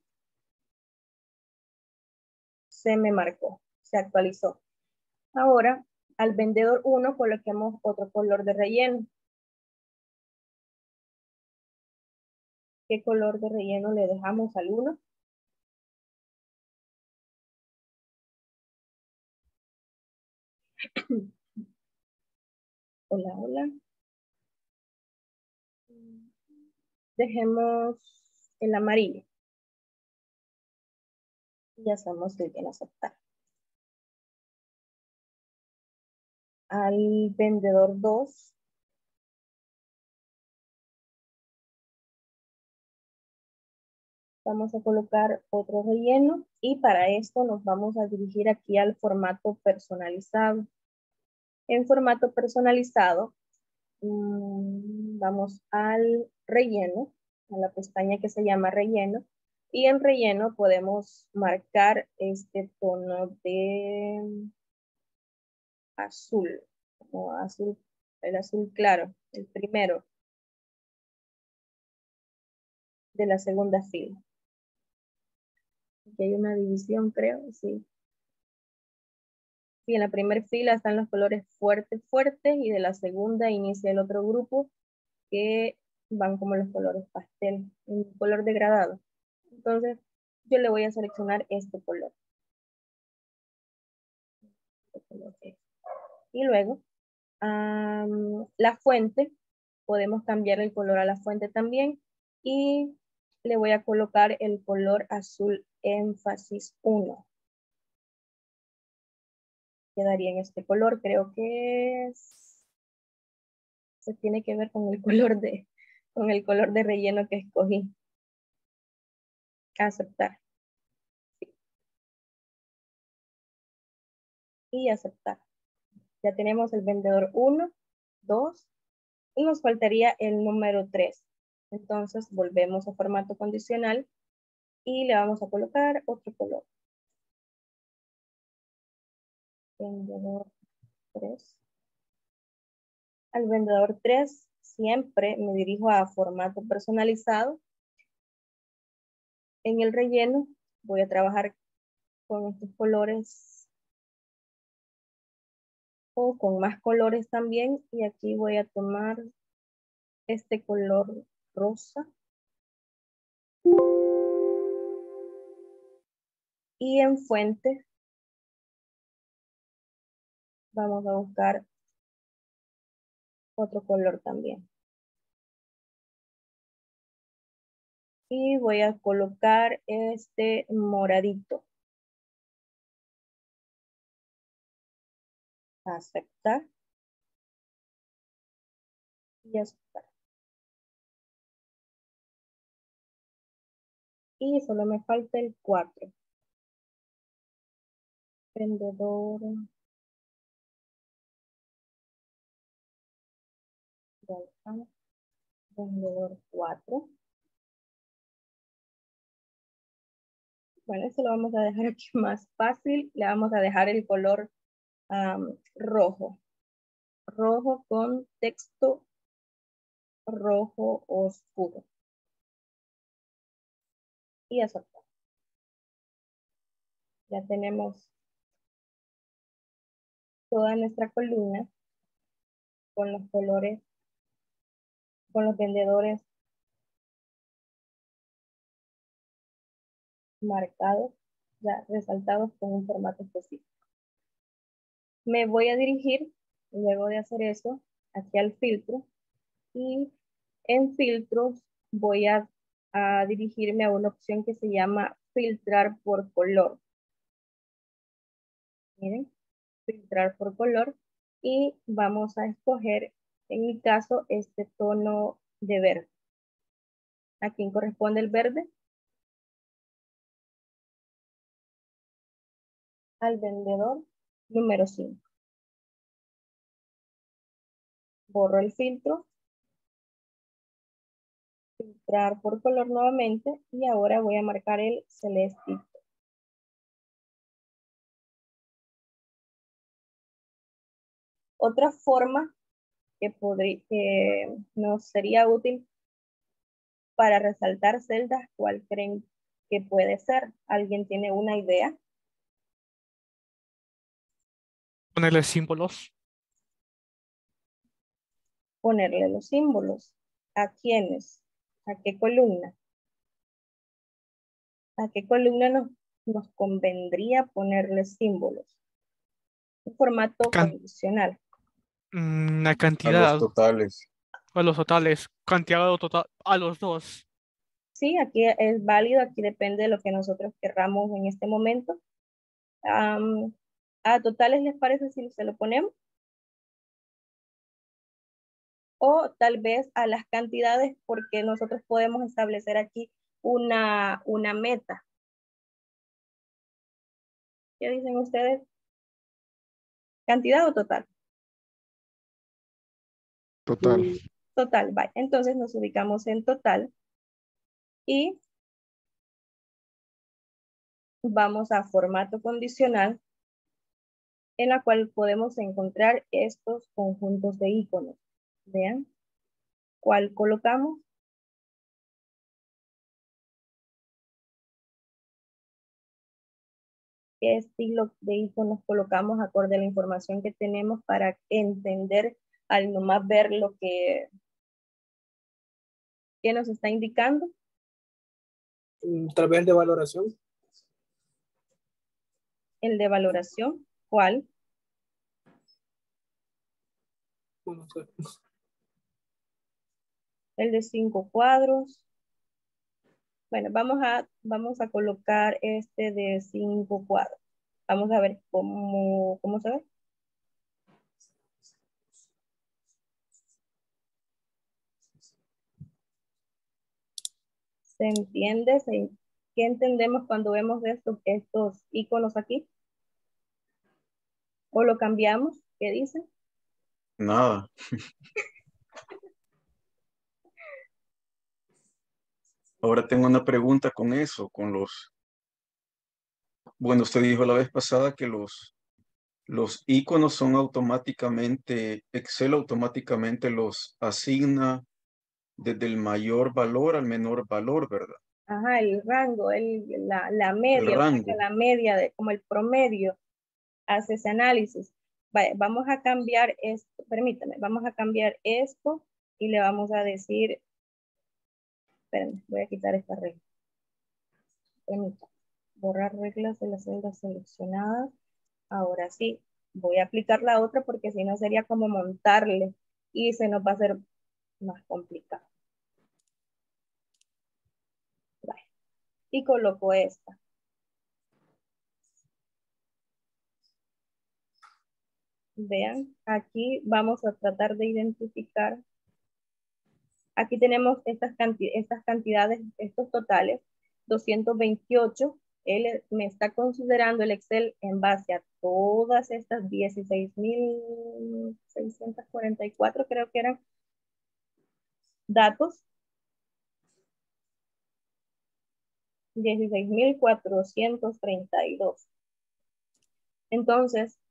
Speaker 1: se me marcó, se actualizó. Ahora, al vendedor 1 coloquemos otro color de relleno. ¿Qué color de relleno le dejamos al 1? Hola, hola. Dejemos el amarillo. Y hacemos clic en aceptar. Al vendedor 2. Vamos a colocar otro relleno y para esto nos vamos a dirigir aquí al formato personalizado. En formato personalizado, vamos al relleno, a la pestaña que se llama relleno, y en relleno podemos marcar este tono de azul, como azul el azul claro, el primero de la segunda fila. Aquí hay una división, creo, sí. Sí, en la primera fila están los colores fuertes, fuertes, y de la segunda inicia el otro grupo que van como los colores pastel, un color degradado. Entonces, yo le voy a seleccionar este color. Y luego, la fuente, podemos cambiar el color a la fuente también, y le voy a colocar el color azul énfasis 1. Quedaría en este color, creo que se tiene que ver con el color de relleno que escogí. Aceptar. Y aceptar. Ya tenemos el vendedor 1, 2, y nos faltaría el número 3. Entonces volvemos a formato condicional y le vamos a colocar otro color. Vendedor 3. Al vendedor 3 siempre me dirijo a formato personalizado. En el relleno voy a trabajar con estos colores o con más colores también, y aquí voy a tomar este color rosa. Y en fuente vamos a buscar otro color también. Y voy a colocar este moradito. Aceptar. Y aceptar. Y solo me falta el 4. Vendedor. Vendedor 4. Bueno, esto lo vamos a dejar aquí más fácil. Le vamos a dejar el color rojo. Rojo con texto rojo oscuro. Y aceptar. Ya tenemos toda nuestra columna con los colores, con los vendedores marcados, ya resaltados con un formato específico. Me voy a dirigir, luego de hacer eso, aquí al filtro, y en filtros voy a dirigirme a una opción que se llama filtrar por color. Miren, filtrar por color, y vamos a escoger, en mi caso, este tono de verde. ¿A quién corresponde el verde? Al vendedor número 5. Borro el filtro, filtrar por color nuevamente, y ahora voy a marcar el celestito. Otra forma que nos sería útil para resaltar celdas, ¿cuál creen que puede ser? ¿Alguien tiene una idea?
Speaker 14: Ponerle símbolos.
Speaker 1: Ponerle los símbolos. ¿A quiénes? ¿A qué columna? ¿A qué columna nos convendría ponerle símbolos? Un formato condicional.
Speaker 14: Una
Speaker 5: A
Speaker 14: cantidad.
Speaker 5: los totales.
Speaker 14: A los totales. Cantidad total a los dos.
Speaker 1: Sí, aquí es válido, aquí depende de lo que nosotros querramos en este momento. ¿A totales les parece si se lo ponemos? O tal vez a las cantidades, porque nosotros podemos establecer aquí una meta. ¿Qué dicen ustedes? ¿Cantidad o total?
Speaker 11: Total.
Speaker 1: Total, vale. Entonces nos ubicamos en total y vamos a formato condicional en la cual podemos encontrar estos conjuntos de iconos. Vean, ¿cuál colocamos? ¿Qué estilo de iconos colocamos acorde a la información que tenemos para entender al nomás ver lo que nos está indicando?
Speaker 12: Tal vez el de valoración.
Speaker 1: El de valoración, ¿cuál?
Speaker 12: No sé.
Speaker 1: El de 5 cuadros. Bueno, vamos a colocar este de 5 cuadros. Vamos a ver cómo se ve. ¿Se entiende? ¿Qué entendemos cuando vemos estos iconos aquí? ¿O lo cambiamos? ¿Qué dice?
Speaker 5: Nada. Ahora tengo una pregunta con eso, con los... Bueno, usted dijo la vez pasada que los iconos son automáticamente, Excel automáticamente los asigna desde el mayor valor al menor valor, ¿verdad?
Speaker 1: Ajá, el rango, la media,
Speaker 5: rango.
Speaker 1: la media, como el promedio, hace ese análisis. Vaya, vamos a cambiar esto, permítame, vamos a cambiar esto y le vamos a decir, espérenme, voy a quitar esta regla. Permítame, borrar reglas de las celdas seleccionadas. Ahora sí, voy a aplicar la otra porque si no sería como montarle y se nos va a hacer más complicado. Vale. Y coloco esta. Vean, aquí vamos a tratar de identificar. Aquí tenemos estas cantidades, estos totales, 228. Él me está considerando el Excel en base a todas estas 16.644, creo que eran datos. 16.432. Entonces,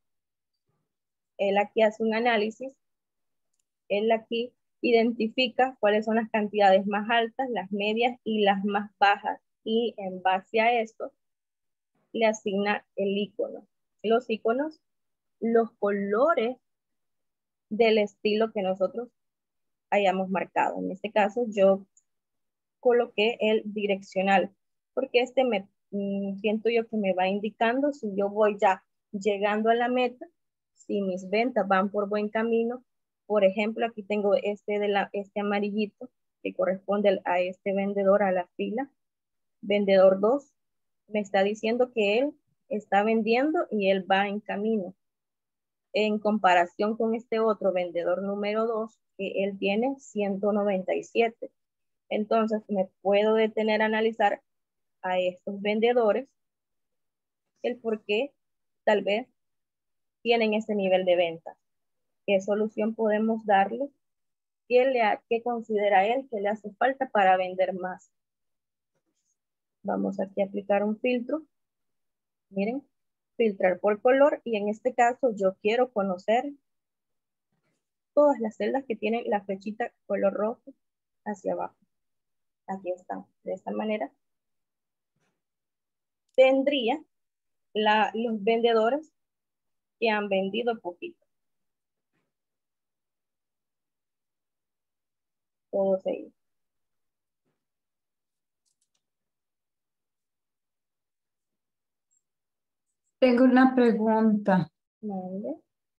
Speaker 1: él aquí hace un análisis. Él aquí identifica cuáles son las cantidades más altas, las medias y las más bajas. Y en base a esto, le asigna el icono. Los iconos, los colores del estilo que nosotros hayamos marcado. En este caso, yo coloqué el direccional, porque este siento yo que me va indicando si yo voy ya llegando a la meta, si mis ventas van por buen camino. Por ejemplo, aquí tengo este amarillito que corresponde a este vendedor, a la fila. Vendedor 2 me está diciendo que él está vendiendo y él va en camino. En comparación con este otro vendedor número 2, que él tiene 197. Entonces me puedo detener a analizar a estos vendedores el por qué tal vez tienen ese nivel de venta. ¿Qué solución podemos darle? ¿Qué considera él que le hace falta para vender más? Vamos aquí a aplicar un filtro. Miren, filtrar por color, y en este caso yo quiero conocer todas las celdas que tienen la flechita color rojo hacia abajo. Aquí están. De esta manera tendría los vendedores que han vendido poquito. Todos ellos.
Speaker 2: Tengo una pregunta.
Speaker 1: ¿Vale?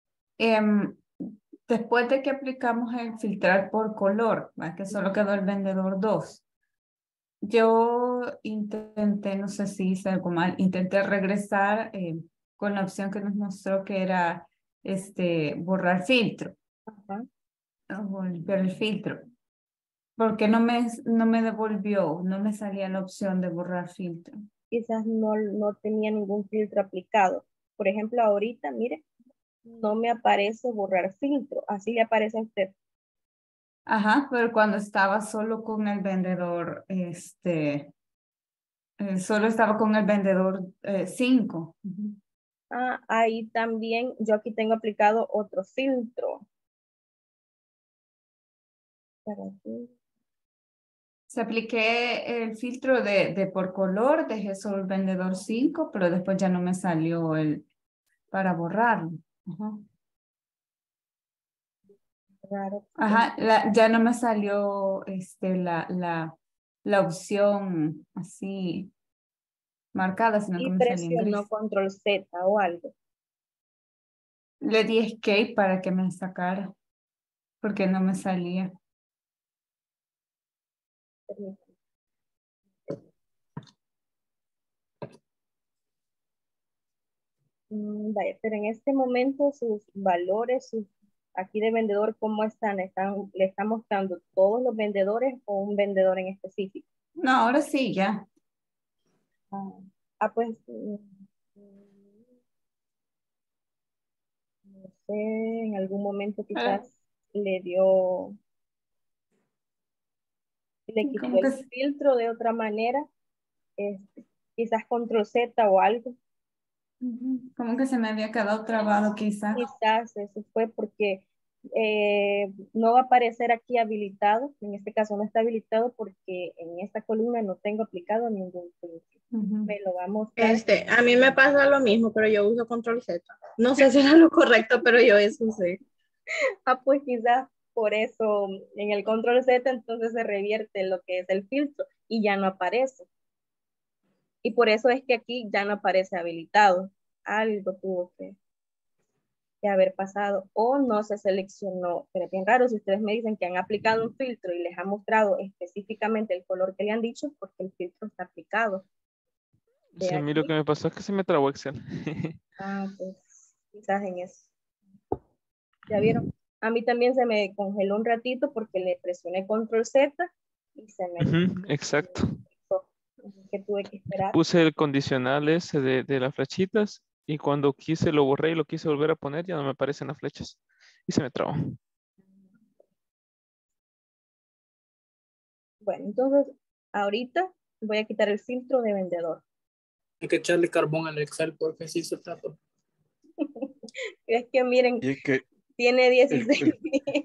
Speaker 2: Después de que aplicamos el filtrar por color, ¿va? Que solo quedó el vendedor 2. Yo intenté, no sé si hice algo mal, intenté regresar con la opción que nos mostró que era borrar filtro.
Speaker 1: Ajá.
Speaker 2: Volver el filtro. Porque no me devolvió, no me salía la opción de borrar filtro.
Speaker 1: Quizás no tenía ningún filtro aplicado. Por ejemplo, ahorita, mire, no me aparece borrar filtro. Así le aparece a usted.
Speaker 2: Ajá, pero cuando estaba solo con el vendedor, solo estaba con el vendedor 5.
Speaker 1: Ahí también yo aquí tengo aplicado otro filtro.
Speaker 2: Se apliqué el filtro de por color, dejé solo el vendedor 5, pero después ya no me salió el para borrarlo. Ajá.
Speaker 1: Claro.
Speaker 2: Ajá, ya no me salió la opción así marcada, sino que
Speaker 1: Y
Speaker 2: me salió en
Speaker 1: presionó
Speaker 2: gris.
Speaker 1: control Z o algo.
Speaker 2: Le di escape para que me sacara, porque no me salía.
Speaker 1: Vaya, pero en este momento sus valores, aquí de vendedor, ¿cómo están? ¿Le están mostrando todos los vendedores o un vendedor en específico?
Speaker 2: No, ahora sí, ya.
Speaker 1: Pues, no sé, en algún momento quizás le quitó
Speaker 2: ¿Cómo que
Speaker 1: el filtro de otra manera, quizás control Z o algo.
Speaker 2: Como que se me había quedado trabado quizás.
Speaker 1: Quizás eso fue porque no va a aparecer aquí habilitado. En este caso no está habilitado porque en esta columna no tengo aplicado ningún filtro. Me lo va a mostrar.
Speaker 15: A mí me pasa lo mismo, pero yo uso control Z. No sé si era lo correcto, pero yo eso usé.
Speaker 1: Pues quizás por eso en el control Z entonces se revierte lo que es el filtro y ya no aparece. Y por eso es que aquí ya no aparece habilitado. Algo tuvo que haber pasado o no se seleccionó. Pero es bien raro si ustedes me dicen que han aplicado un filtro y les ha mostrado específicamente el color que le han dicho, porque el filtro está aplicado.
Speaker 7: Sí, a mí lo que me pasó es que se me trabó Excel.
Speaker 1: Pues quizás en eso. ¿Ya vieron? A mí también se me congeló un ratito porque le presioné control Z y se me...
Speaker 7: Exacto.
Speaker 1: Que tuve que esperar.
Speaker 7: Puse el condicional ese de las flechitas y cuando quise lo borré y lo quise volver a poner ya no me aparecen las flechas y se me trabó.
Speaker 1: Bueno, entonces ahorita voy a quitar el filtro de vendedor.
Speaker 12: Hay que echarle carbón al Excel porque sí se tapa.
Speaker 1: Es que miren,
Speaker 5: Y es que
Speaker 1: tiene 16.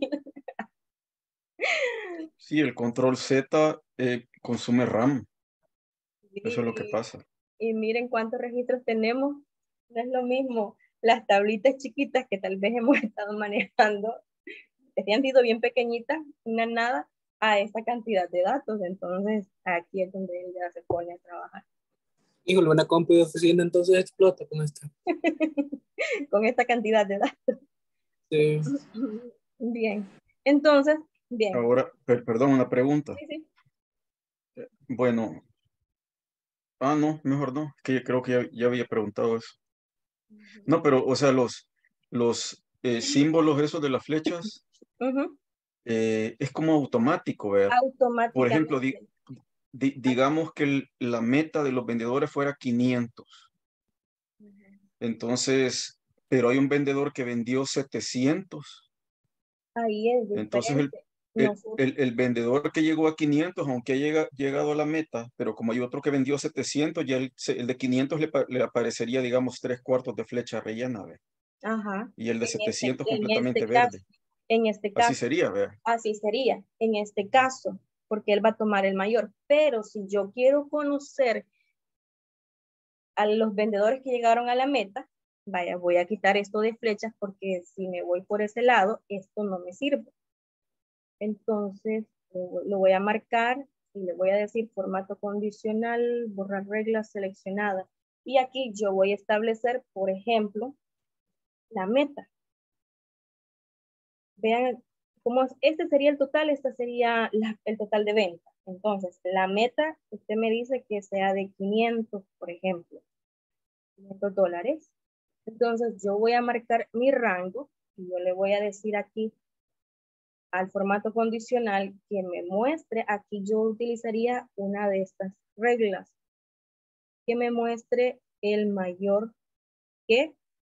Speaker 5: Sí, el control Z consume RAM. Eso es lo que pasa.
Speaker 1: Y miren cuántos registros tenemos. No es lo mismo las tablitas chiquitas que tal vez hemos estado manejando, que han sido bien pequeñitas, una nada, a esta cantidad de datos. Entonces, aquí es donde él ya se pone a trabajar.
Speaker 12: Híjole, una compu de oficina entonces explota con esta.
Speaker 1: Con esta cantidad de datos.
Speaker 12: Sí.
Speaker 1: Bien. Entonces, bien.
Speaker 5: Ahora, perdón, una pregunta.
Speaker 1: Sí.
Speaker 5: Bueno. No, mejor no. Es que yo creo que ya había preguntado eso. No, pero, o sea, los símbolos esos de las flechas es como automático, ¿verdad? Por ejemplo, digamos que la meta de los vendedores fuera 500. Entonces, pero hay un vendedor que vendió 700.
Speaker 1: Ahí es
Speaker 5: Entonces,
Speaker 1: diferente.
Speaker 5: el vendedor que llegó a 500, aunque haya llegado a la meta, pero como hay otro que vendió 700, ya el de 500 le aparecería, digamos, 3/4 de flecha rellena, ¿ve?
Speaker 1: Ajá.
Speaker 5: Y el de 700
Speaker 1: en
Speaker 5: completamente
Speaker 1: este
Speaker 5: verde.
Speaker 1: En este caso.
Speaker 5: Así sería, ¿ve?
Speaker 1: Así sería, en este caso, porque él va a tomar el mayor. Pero si yo quiero conocer a los vendedores que llegaron a la meta, vaya, voy a quitar esto de flechas porque si me voy por ese lado, esto no me sirve. Entonces, lo voy a marcar y le voy a decir formato condicional, borrar reglas seleccionadas. Y aquí yo voy a establecer, por ejemplo, la meta. Vean cómo este sería el total, este sería el total de venta. Entonces, la meta, usted me dice que sea de 500, por ejemplo, $500. Entonces, yo voy a marcar mi rango y yo le voy a decir aquí al formato condicional que me muestre, aquí yo utilizaría una de estas reglas, que me muestre el mayor que,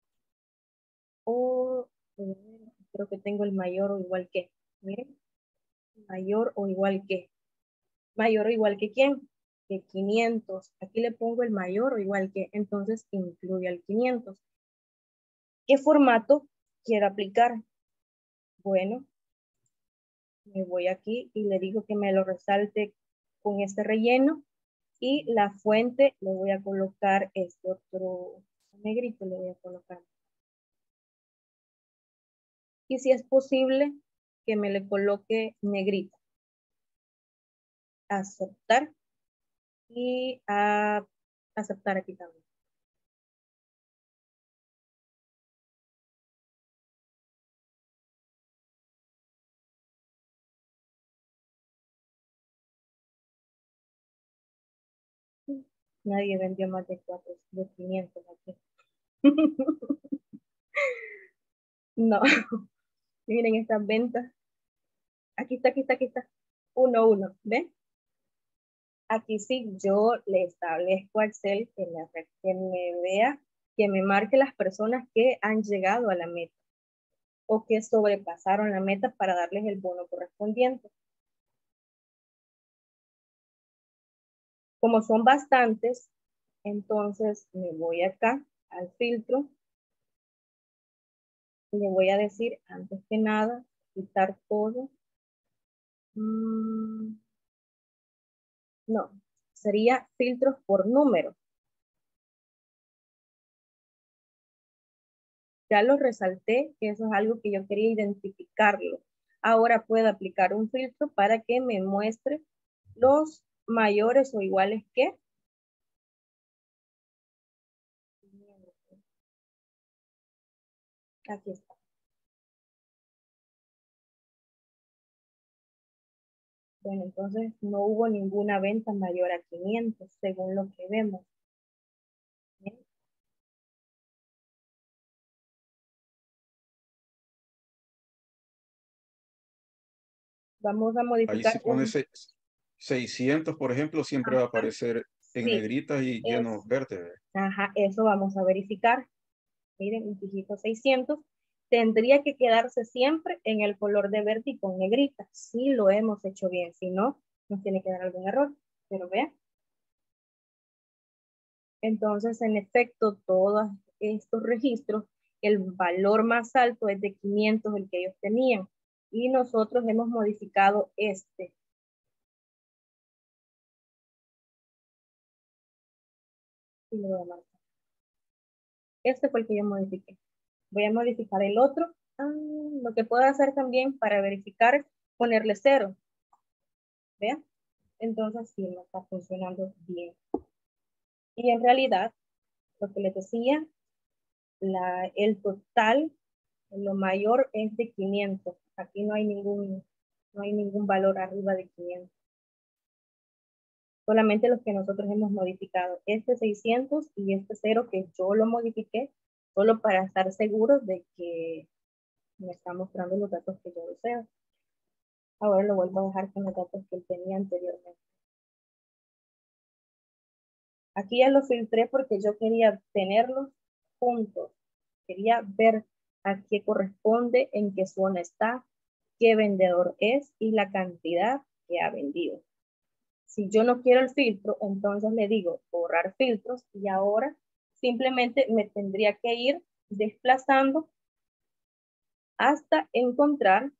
Speaker 1: o creo que tengo el mayor o igual que, miren, mayor o igual que, mayor o igual que quién, que 500, aquí le pongo el mayor o igual que, entonces incluye al 500, ¿Qué formato quiero aplicar? Bueno, me voy aquí y le digo que me lo resalte con este relleno y la fuente le voy a colocar este otro negrito, le voy a colocar. Y si es posible que me le coloque negrito. Aceptar y a aceptar aquí también. Nadie vendió más de 500 aquí. No, miren estas ventas. Aquí está, aquí está, aquí está. 1, ¿ven? Aquí sí yo le establezco a Excel que me vea, que me marque las personas que han llegado a la meta o que sobrepasaron la meta para darles el bono correspondiente. Como son bastantes, entonces me voy acá al filtro y le voy a decir antes que nada, quitar todo. No, sería filtros por número. Ya lo resalté, que eso es algo que yo quería identificarlo. Ahora puedo aplicar un filtro para que me muestre los mayores o iguales que. Aquí está. Bueno, entonces no hubo ninguna venta mayor a 500, según lo que vemos. Bien. Vamos a modificar.
Speaker 5: Ahí si pone 600, por ejemplo, siempre va a aparecer en
Speaker 1: Sí,
Speaker 5: negritas y lleno verde.
Speaker 1: Ajá, eso vamos a verificar. Miren, un dígito 600. Tendría que quedarse siempre en el color de verde y con negrita. Si lo hemos hecho bien, si no, nos tiene que dar algún error. Pero vean. Entonces, en efecto, todos estos registros, el valor más alto es de 500, el que ellos tenían. Y nosotros hemos modificado este. Y lo voy a marcar. Este fue el que yo modifiqué. Voy a modificar el otro. Lo que puedo hacer también para verificar es ponerle 0. ¿Vean? Entonces sí, no está funcionando bien. Y en realidad, lo que les decía, el total, lo mayor es de 500. Aquí no hay ningún valor arriba de 500. Solamente los que nosotros hemos modificado. Este 600 y este 0 que yo lo modifiqué, solo para estar seguros de que me está mostrando los datos que yo deseo. Ahora lo vuelvo a dejar con los datos que él tenía anteriormente. Aquí ya lo filtré porque yo quería tenerlos juntos. Quería ver a qué corresponde, en qué zona está, qué vendedor es y la cantidad que ha vendido. Si yo no quiero el filtro, entonces le digo borrar filtros y ahora simplemente me tendría que ir desplazando hasta encontrar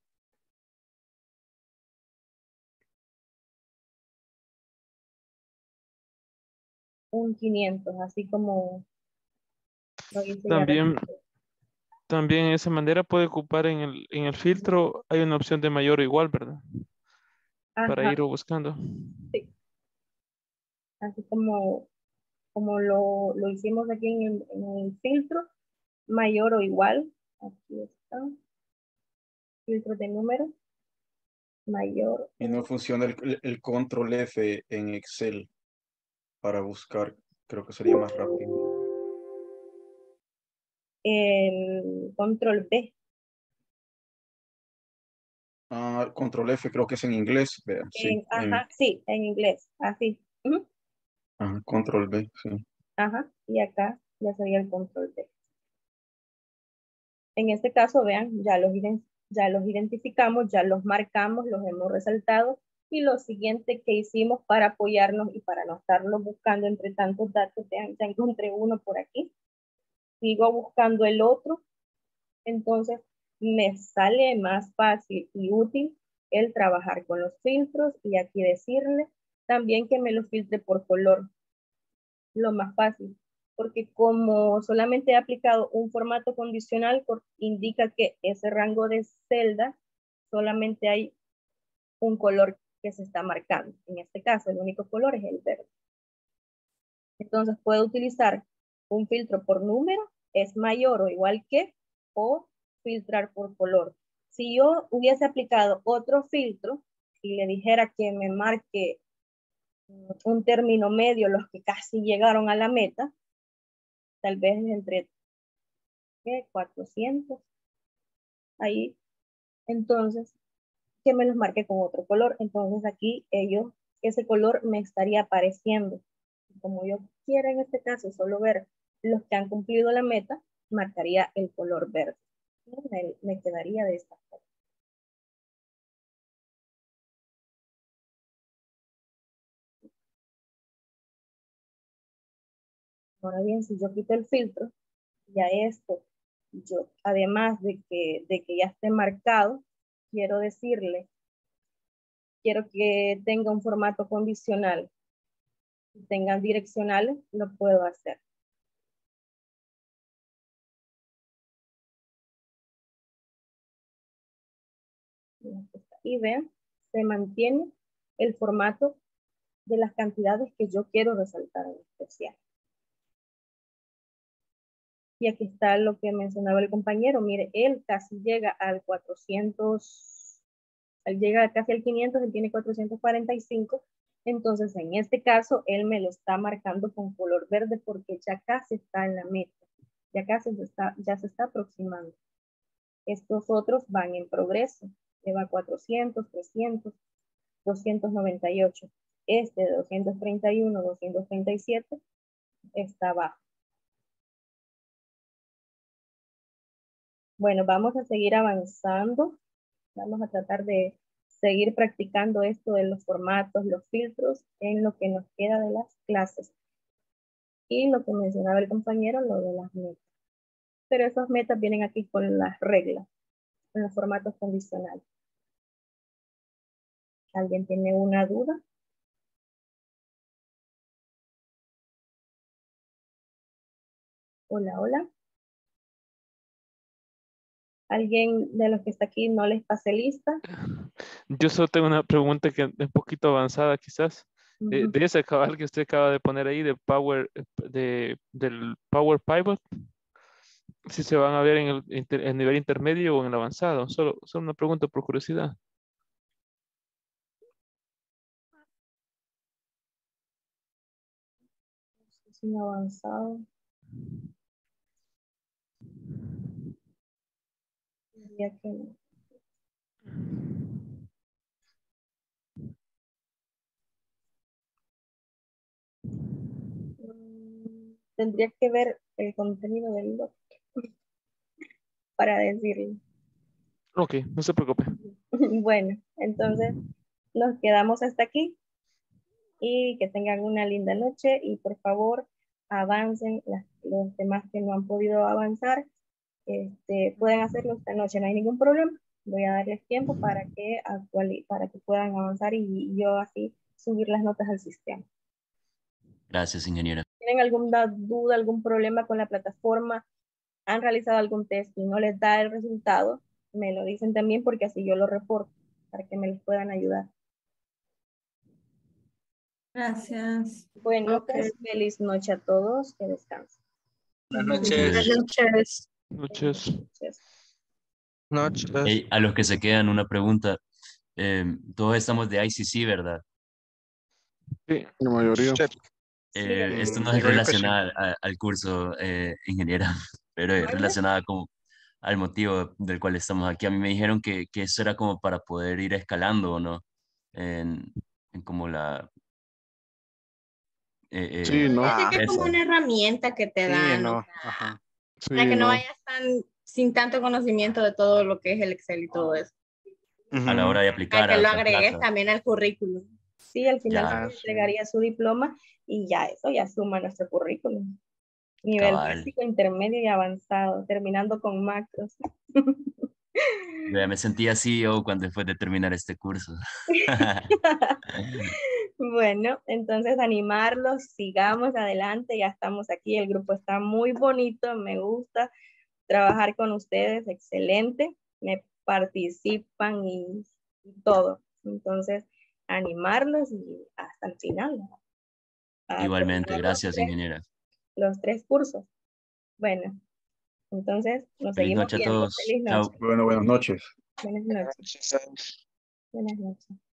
Speaker 1: un 500, así como lo hice ya.
Speaker 7: También de esa manera puede ocupar en el filtro, hay una opción de mayor o igual, ¿verdad? Para
Speaker 1: Ajá.
Speaker 7: ir buscando.
Speaker 1: Sí. Así como lo hicimos aquí en el filtro, mayor o igual. Aquí está. Filtro de número. Mayor.
Speaker 5: Y no funciona el control F en Excel para buscar. Creo que sería más rápido.
Speaker 1: El control B.
Speaker 5: Control F creo que es en inglés. Vean, sí.
Speaker 1: Ajá, sí, en inglés. Así.
Speaker 5: Control B, sí.
Speaker 1: Ajá, y acá ya sería el control B. En este caso, vean, ya los identificamos, ya los marcamos, los hemos resaltado. Y lo siguiente que hicimos para apoyarnos y para no estarlo buscando entre tantos datos, vean, ya encontré uno por aquí. Sigo buscando el otro Entonces, me sale más fácil y útil el trabajar con los filtros y aquí decirle también que me lo filtre por color. Lo más fácil, porque como solamente he aplicado un formato condicional, indica que ese rango de celda solamente hay un color que se está marcando. En este caso, el único color es el verde. Entonces, puedo utilizar un filtro por número, es mayor o igual que, o filtrar por color. Si yo hubiese aplicado otro filtro y le dijera que me marque un término medio, los que casi llegaron a la meta, tal vez entre 400, ahí, entonces, que me los marque con otro color. Entonces aquí ese color me estaría apareciendo. Como yo quiero en este caso solo ver los que han cumplido la meta, marcaría el color verde. Me quedaría de esta forma. Ahora bien, si yo quito el filtro, ya esto, yo, además de que ya esté marcado, quiero decirle, quiero que tenga un formato condicional, tengan direccionales, lo puedo hacer. Y vean, se mantiene el formato de las cantidades que yo quiero resaltar en especial. Y aquí está lo que mencionaba el compañero. Mire, él casi llega al 400, él llega casi al 500, él tiene 445. Entonces, en este caso, él me lo está marcando con color verde porque ya casi está en la meta. Ya se está aproximando. Estos otros van en progreso. Lleva 400, 300, 298. Este de 231, 237 está abajo. Bueno, vamos a seguir avanzando. Vamos a tratar de seguir practicando esto de los formatos, los filtros, en lo que nos queda de las clases. Y lo que mencionaba el compañero, lo de las metas. Pero esas metas vienen aquí con las reglas, en los formatos condicionales. ¿Alguien tiene una duda? Hola, hola. ¿Alguien de los que está aquí no les pase lista?
Speaker 7: Yo solo tengo una pregunta que es un poquito avanzada quizás. De ese cabal que usted acaba de poner ahí de del Power Pivot, si se van a ver en el nivel intermedio o en el avanzado. Solo una pregunta por curiosidad.
Speaker 1: Es un avanzado. Diría que no. Tendría que ver el contenido del doc para decirlo.
Speaker 7: Ok, no se preocupe.
Speaker 1: Bueno, entonces nos quedamos hasta aquí y que tengan una linda noche y por favor avancen los demás que no han podido avanzar. Pueden hacerlo esta noche, no hay ningún problema. Voy a darles tiempo para que puedan avanzar y yo así subir las notas al sistema.
Speaker 9: Gracias, ingeniera.
Speaker 1: ¿Tienen alguna duda, algún problema con la plataforma? ¿Han realizado algún test y no les da el resultado? Me lo dicen también porque así yo lo reporto para que me les puedan ayudar.
Speaker 2: Gracias.
Speaker 1: Bueno, pues feliz noche a todos. Que descansen.
Speaker 10: Buenas noches.
Speaker 7: Noches.
Speaker 10: Noches.
Speaker 9: Hey, a los que se quedan, una pregunta. Todos estamos de ICC, ¿verdad?
Speaker 7: Sí.
Speaker 11: La mayoría.
Speaker 9: Esto no es relacionado al curso, ingeniera, pero es relacionado como al motivo del cual estamos aquí. A mí me dijeron que eso era como para poder ir escalando, ¿o no? En como la...
Speaker 11: sí, no.
Speaker 15: Parece que es como una herramienta que te dan,
Speaker 13: no.
Speaker 15: o sea,
Speaker 13: Ajá.
Speaker 15: para que no vayas sin tanto conocimiento de todo lo que es el Excel y todo eso.
Speaker 9: A la hora de aplicar.
Speaker 15: Para que lo agregues también al currículum.
Speaker 1: Sí, al final entregaría su diploma y ya eso ya suma nuestro currículum. Nivel
Speaker 9: Cabal.
Speaker 1: básico, intermedio y avanzado, terminando con macros.
Speaker 9: Yo ya me sentía así yo cuando después de terminar este curso.
Speaker 1: Bueno, entonces animarlos, sigamos adelante, ya estamos aquí, el grupo está muy bonito, me gusta trabajar con ustedes, excelente, me participan y todo. Entonces, animarlos y hasta el final. A
Speaker 9: Igualmente,
Speaker 1: terminar
Speaker 9: gracias, ingeniera.
Speaker 1: los 3 cursos. Bueno, entonces nos
Speaker 9: Feliz
Speaker 1: seguimos
Speaker 9: noche a
Speaker 1: viendo.
Speaker 9: todos.
Speaker 1: Feliz
Speaker 9: Chao.
Speaker 1: noche.
Speaker 5: Bueno, buenas noches.
Speaker 1: Buenas noches. Buenas noches.